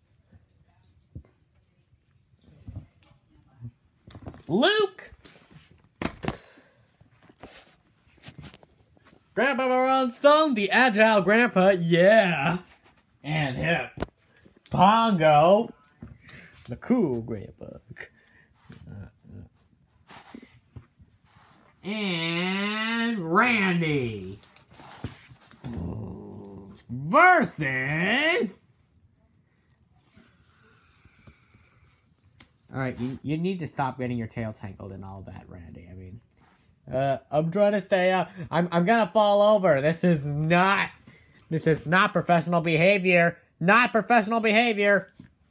Luke. Grandpa Ronstone, the agile grandpa, yeah. And him. Pongo, the cool grandpa. And Randy. Versus... Alright, you, you need to stop getting your tail tangled and all that, Randy. I mean... Uh, I'm trying to stay up. I'm, I'm gonna fall over. This is not, this is not professional behavior. Not professional behavior.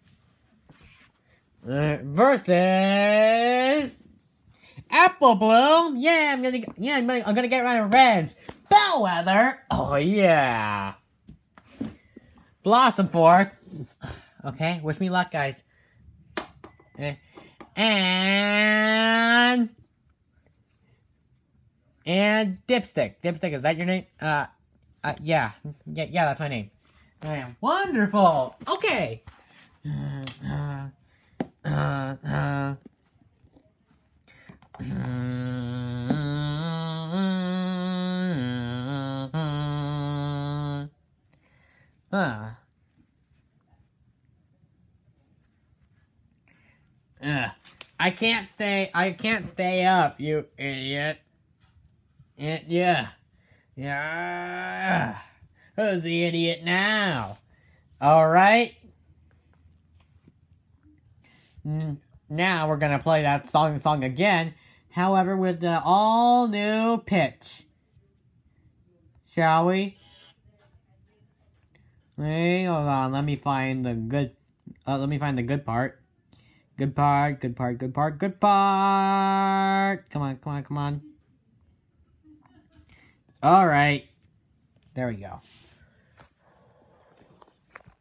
Uh, versus Apple Bloom. Yeah, I'm gonna, yeah, I'm gonna, I'm gonna get my revenge. Bellwether. Oh yeah. Blossom Force. Okay, wish me luck, guys. Eh. And. And Dipstick. Dipstick, is that your name? Uh, uh yeah. Yeah, yeah, that's my name. I am wonderful. Okay. Uh, uh, uh, uh. Uh. Uh. I can't stay, I can't stay up, you idiot. It, yeah. Yeah. Who's the idiot now? Alright. Now we're gonna play that song song again. However, with the all new pitch. Shall we? Hey, hold on. Let me find the good. Uh, let me find the good part. Good part. Good part. Good part. Good part. Come on. Come on. Come on. All right. There we go.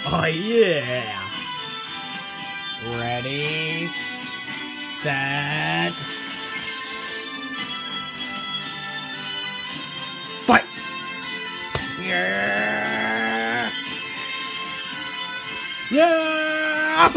Oh yeah! Ready, set, fight! Yeah! Yeah!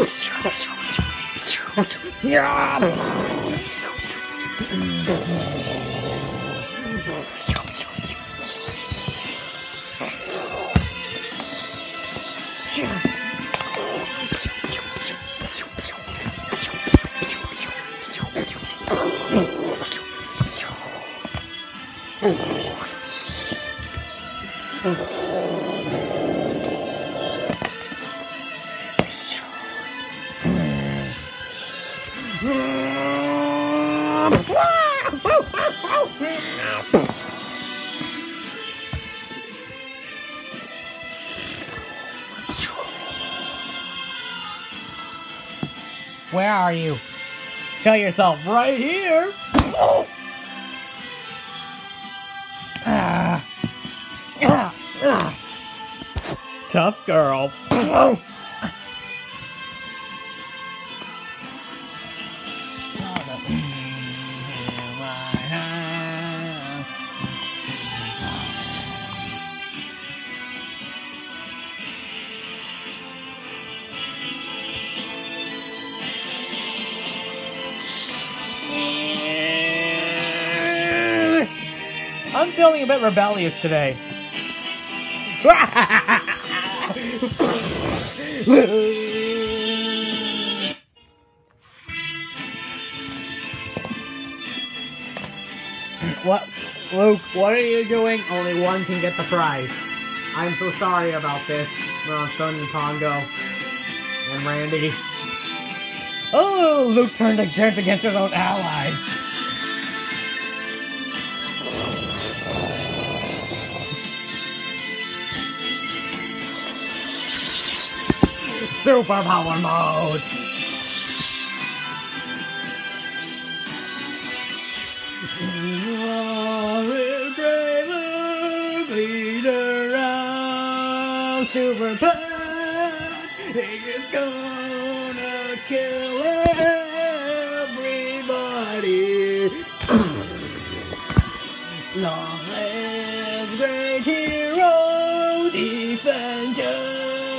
Where are you? Show yourself right here! Ah. Ah. Ah. Tough girl. I'm feeling a bit rebellious today. What? Luke, what are you doing? Only one can get the prize. I'm so sorry about this. Ronson and Pongo. And Randy. Oh, Luke turned against against his own allies. Superpower mode! Leader of Super Punch, he's gonna kill everybody. Long live great hero, defender.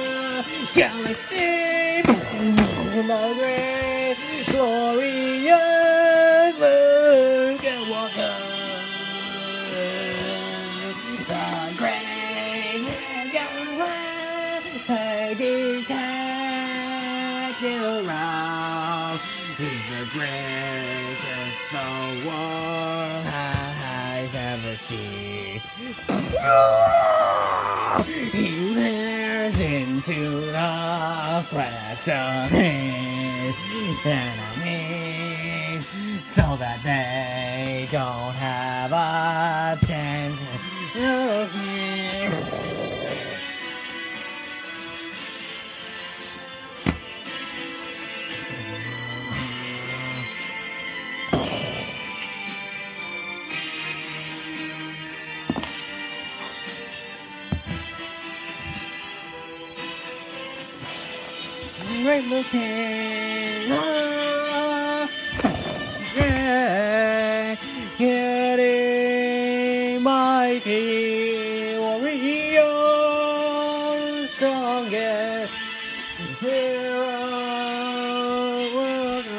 Galaxy, the great, glorious Luke Skywalker, the great detective around. He's the greatest the world has ever seen. He lives into the flesh of his enemies so that they don't have a chance of him. Great looking, ah, yeah, getting mighty warrior, strongest hero of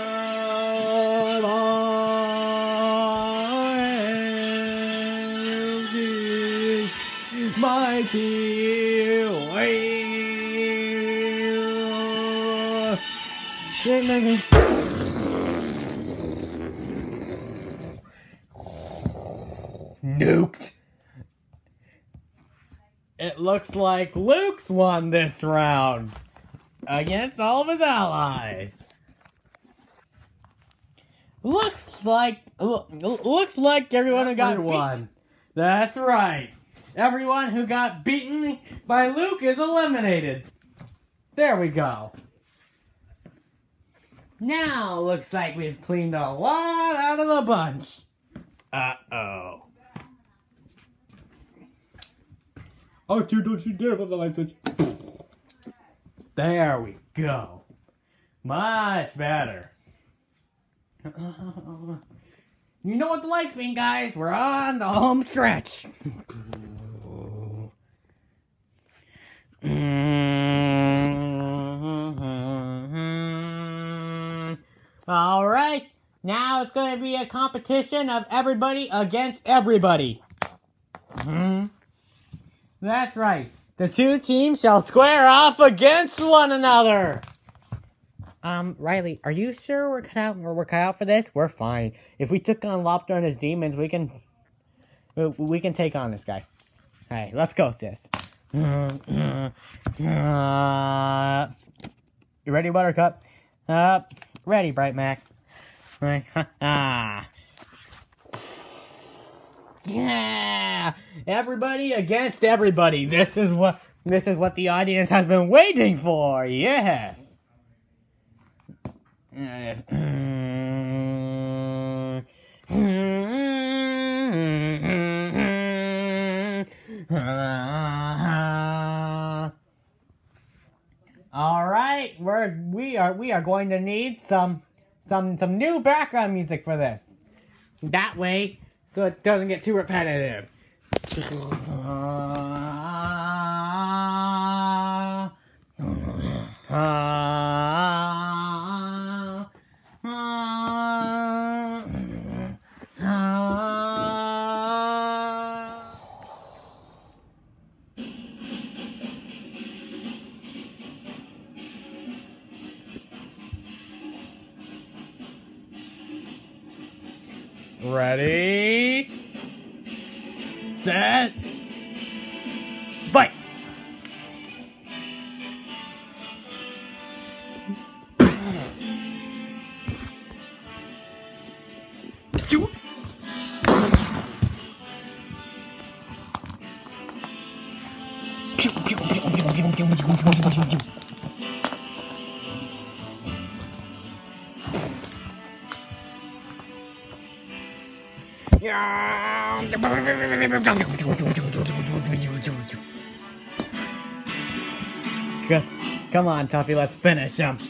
all, mighty warrior. Nuked. It looks like Luke's won this round against all of his allies. Looks like look, looks like everyone who got beaten. That's right. Everyone who got beaten by Luke is eliminated. There we go. Now, looks like we've cleaned a lot out of the bunch. Uh-oh. Archie, don't you dare flip the light switch. There we go. Much better. You know what the lights mean, guys. We're on the home stretch. All right. Now it's going to be a competition of everybody against everybody. Mm-hmm. That's right. The two teams shall square off against one another. Um, Riley, are you sure we're cut out? We're cut out for this? We're fine. If we took on Lobster and his demons, we can, we can take on this guy. All right, let's go, sis. Uh, you ready, Buttercup? Uh, ready, Bright Mac. Right, yeah, everybody against everybody. This is what this is what the audience has been waiting for. Yes. Yes. All right, we're we are we are going to need some some some new background music for this. That way, so it doesn't get too repetitive. Ready, set, fight! Come on, Tuffy, let's finish him.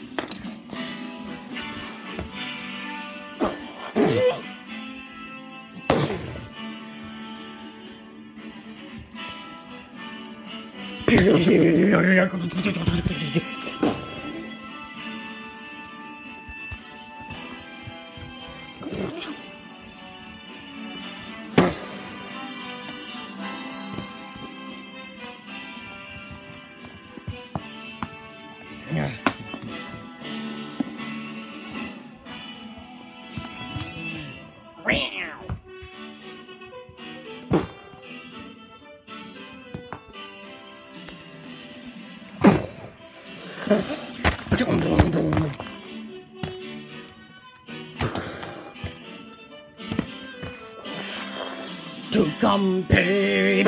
To compete,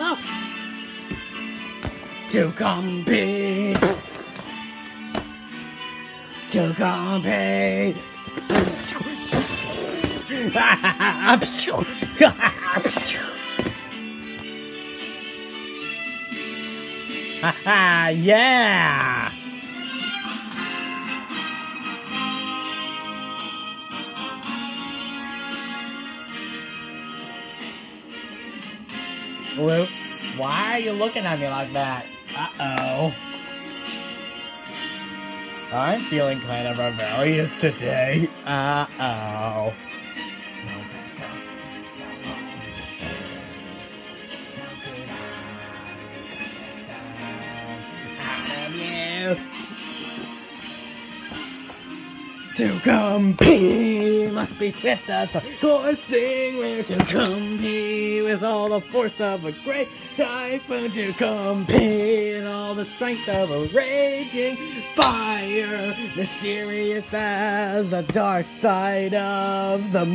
to compete, to compete. Yeah. Luke, why are you looking at me like that? Uh-oh. I'm feeling kind of rebellious today. Uh-oh. To compete, must be swift as the coursing wind. To compete with all the force of a great typhoon. To compete in all the strength of a raging fire, mysterious as the dark side of the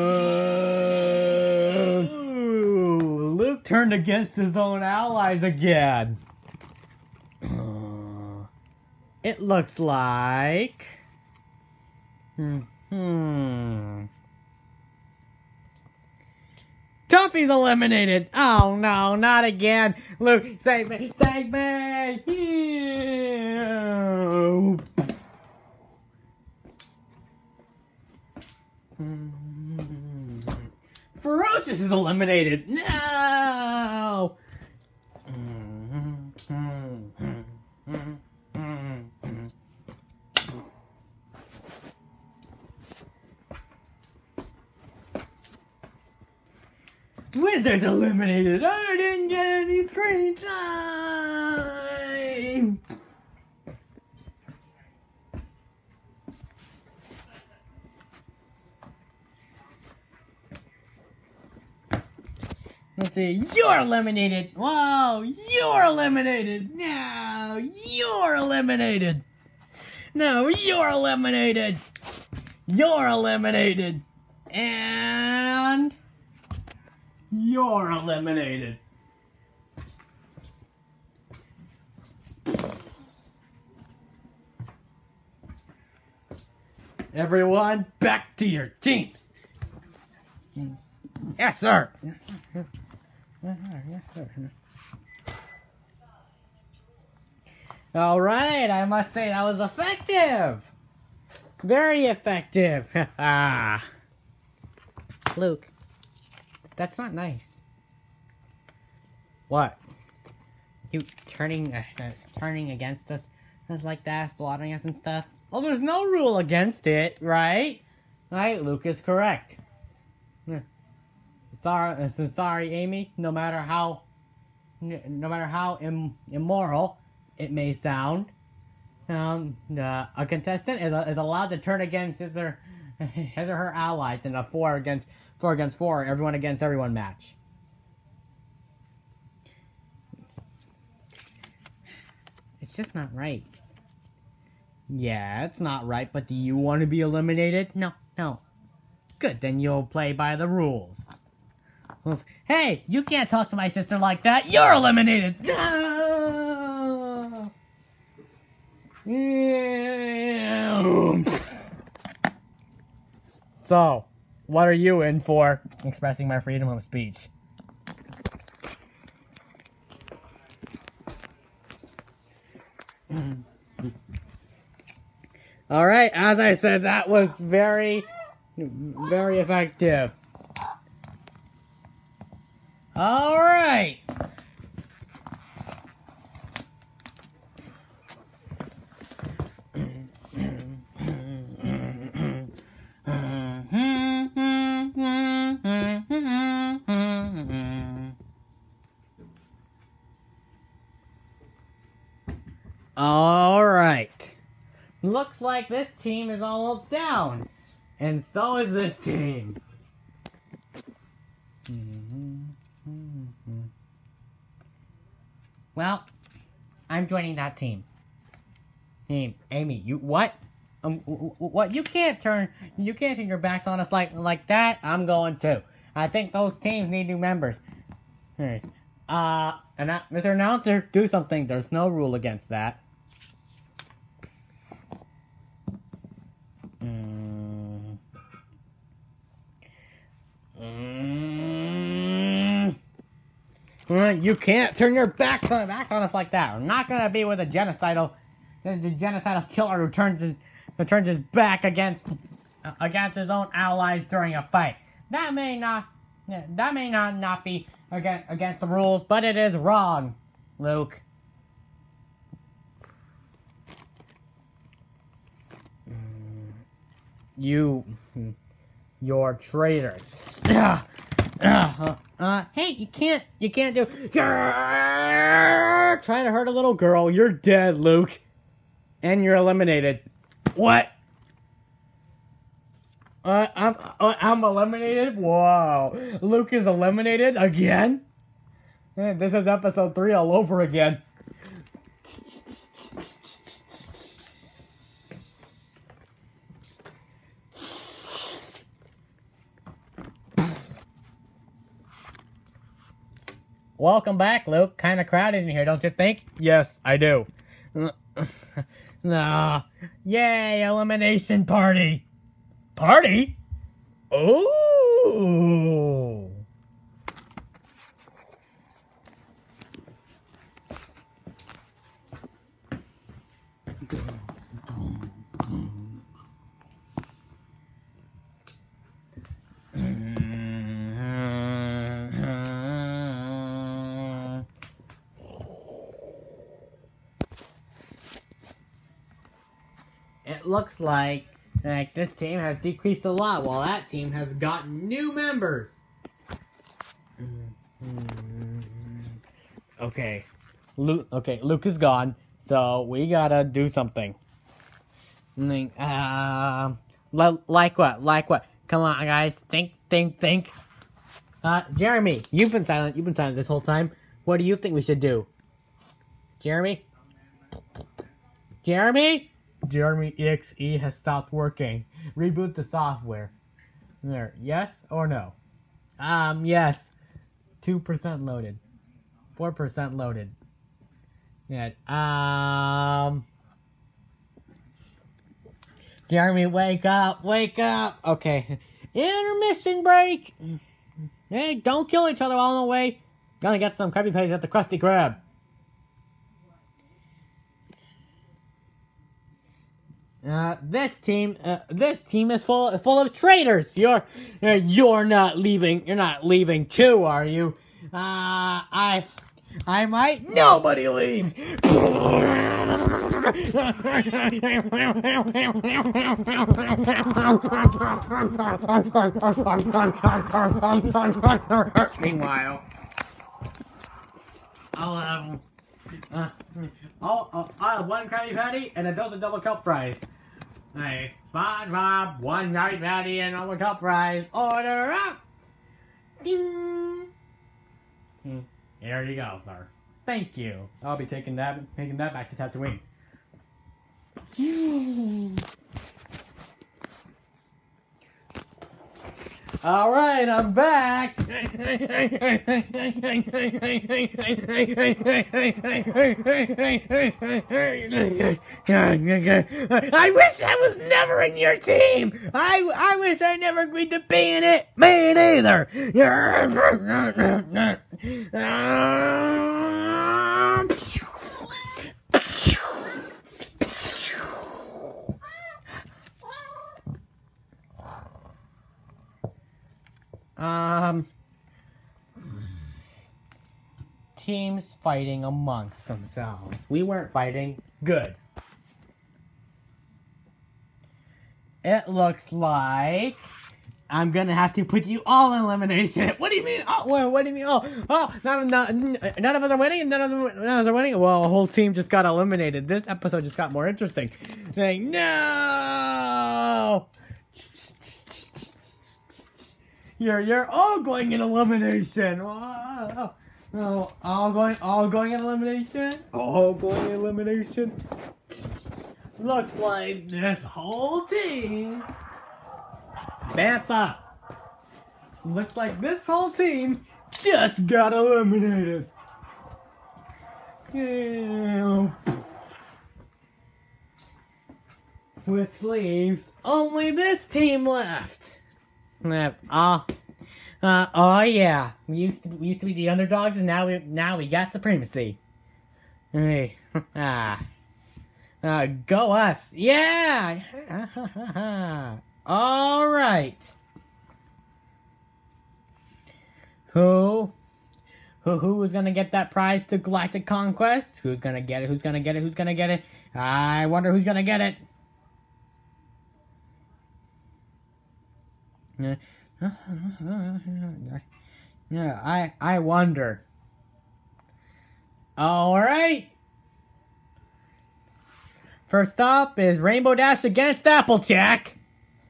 moon. Ooh, Luke turned against his own allies again. It looks like... Hmm. Tuffy's eliminated. Oh no, not again. Luke, save me, save me. Yeah. Ferocious is eliminated. No. Wizard's eliminated. I didn't get any screen time. Let's see. You're eliminated. Whoa, you're eliminated. No, you're eliminated. No, you're eliminated. You're eliminated. And you're eliminated. Everyone, back to your teams. Yes, sir. All right, I must say that was effective. Very effective. Luke, that's not nice. What? You turning uh, uh, turning against us, us like that, slaughtering us and stuff? Well, there's no rule against it, right? Right, Luke is correct. Sorry, uh, sorry, Amy. No matter how, no matter how Im immoral it may sound, um, uh, a contestant is, is allowed to turn against his or, his or her allies in a four against four against four, everyone against everyone match. It's just not right. Yeah, it's not right. But do you want to be eliminated? No, no. Good, then you'll play by the rules. Hey, you can't talk to my sister like that. You're eliminated. So, what are you in for? Expressing my freedom of speech. All right, as I said, that was very, very effective. All right. All right. Looks like this team is almost down. And so is this team. Well, I'm joining that team. Team, Amy, you what? Um, what? You can't turn, you can't turn your backs on us like like that. I'm going to. I think those teams need new members. Uh, and Mister Announcer, do something. There's no rule against that. Mm. Mm. You can't turn your back on, back on us like that. We're not gonna be with a genocidal, the, the genocidal killer who turns his, who turns his back against, uh, against his own allies during a fight. That may not, that may not not be against against the rules, but it is wrong, Luke. You, you're traitors. Uh, uh, uh, hey, you can't, you can't do, trying to hurt a little girl. You're dead, Luke. And you're eliminated. What? Uh, I'm, uh, I'm eliminated? Whoa. Luke is eliminated again? Man, this is episode three all over again. Welcome back, Luke. Kind of crowded in here, don't you think? Yes, I do. Nah. Yay, elimination party. Party? Ooh. it looks like like this team has decreased a lot, while that team has gotten new members. Okay, Luke. Okay, Luke is gone, so we gotta do something. Uh, like what? Like what? Come on, guys. Think, think, think. Uh, Jeremy, you've been silent. You've been silent this whole time. What do you think we should do? Jeremy? Jeremy? Jeremy E X E has stopped working. Reboot the software. There. Yes or no? Um, yes. two percent loaded. four percent loaded. Yeah. Um... Jeremy, wake up! Wake up! Okay. Intermission break! Hey, don't kill each other while I'm away. Gonna get some Krabby Patties at the Krusty Krab. Uh, this team, uh, this team is full, full of traitors. You're, uh, you're not leaving. You're not leaving too, are you? Uh, I, I might. Nobody leaves. Meanwhile, I'll have, uh, I'll, I'll, I'll have one Krabby Patty and a dozen double cup fries. Hey, SpongeBob, one Krabby Patty and double cup fries. Order up! Ding! Here you go, sir. Thank you. I'll be taking that, taking that back to Tatooine. All right, I'm back. I wish I was never in your team. I I wish I never agreed to be in it. Me neither. Um, teams fighting amongst themselves. We weren't fighting. Good. It looks like I'm gonna have to put you all in elimination. What do you mean? Oh, what, what do you mean? Oh, oh, none, none, none of us are winning, and none of them, none of us are winning. Well, a whole team just got eliminated. This episode just got more interesting. Saying no. You're you're all going in elimination. Oh, oh, all going all going in elimination. All going in elimination. Looks like this whole team. Bantha. Looks like this whole team just got eliminated. Yeah. Which leaves only this team left. Uh, uh, uh, oh yeah, we used to we used to be the underdogs, and now we now we got supremacy. Hey, ah, uh, go us, yeah. All right. Who, who, who is gonna get that prize to Galactic Conquest? Who's gonna get it? Who's gonna get it? Who's gonna get it? I wonder who's gonna get it. Yeah, I I wonder. All right. First up is Rainbow Dash against Applejack.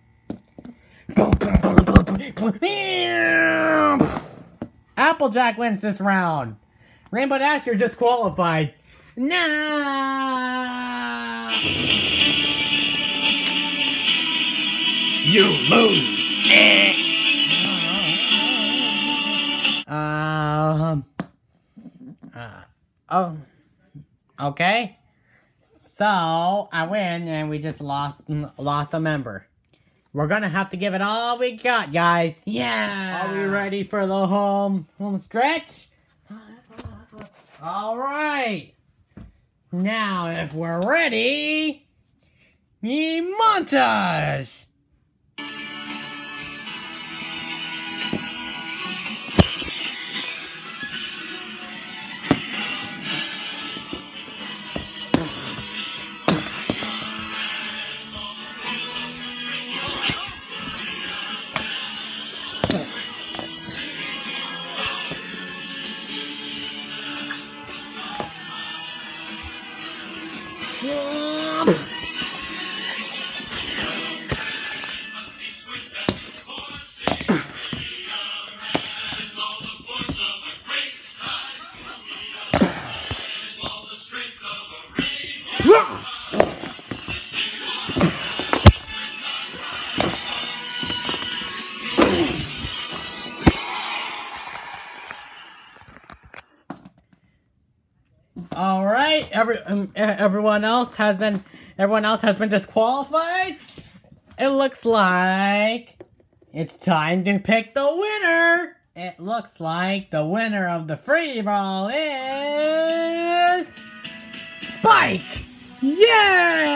Applejack wins this round. Rainbow Dash, you're disqualified. No. You lose. Um. Uh, oh. Okay. So I win, and we just lost lost a member. We're gonna have to give it all we got, guys. Yeah. Are we ready for the home home stretch? All right. Now, if we're ready, the montage. All right, every um, everyone else has been everyone else has been disqualified. It looks like it's time to pick the winner. It looks like the winner of the free ball is Spike. Yay!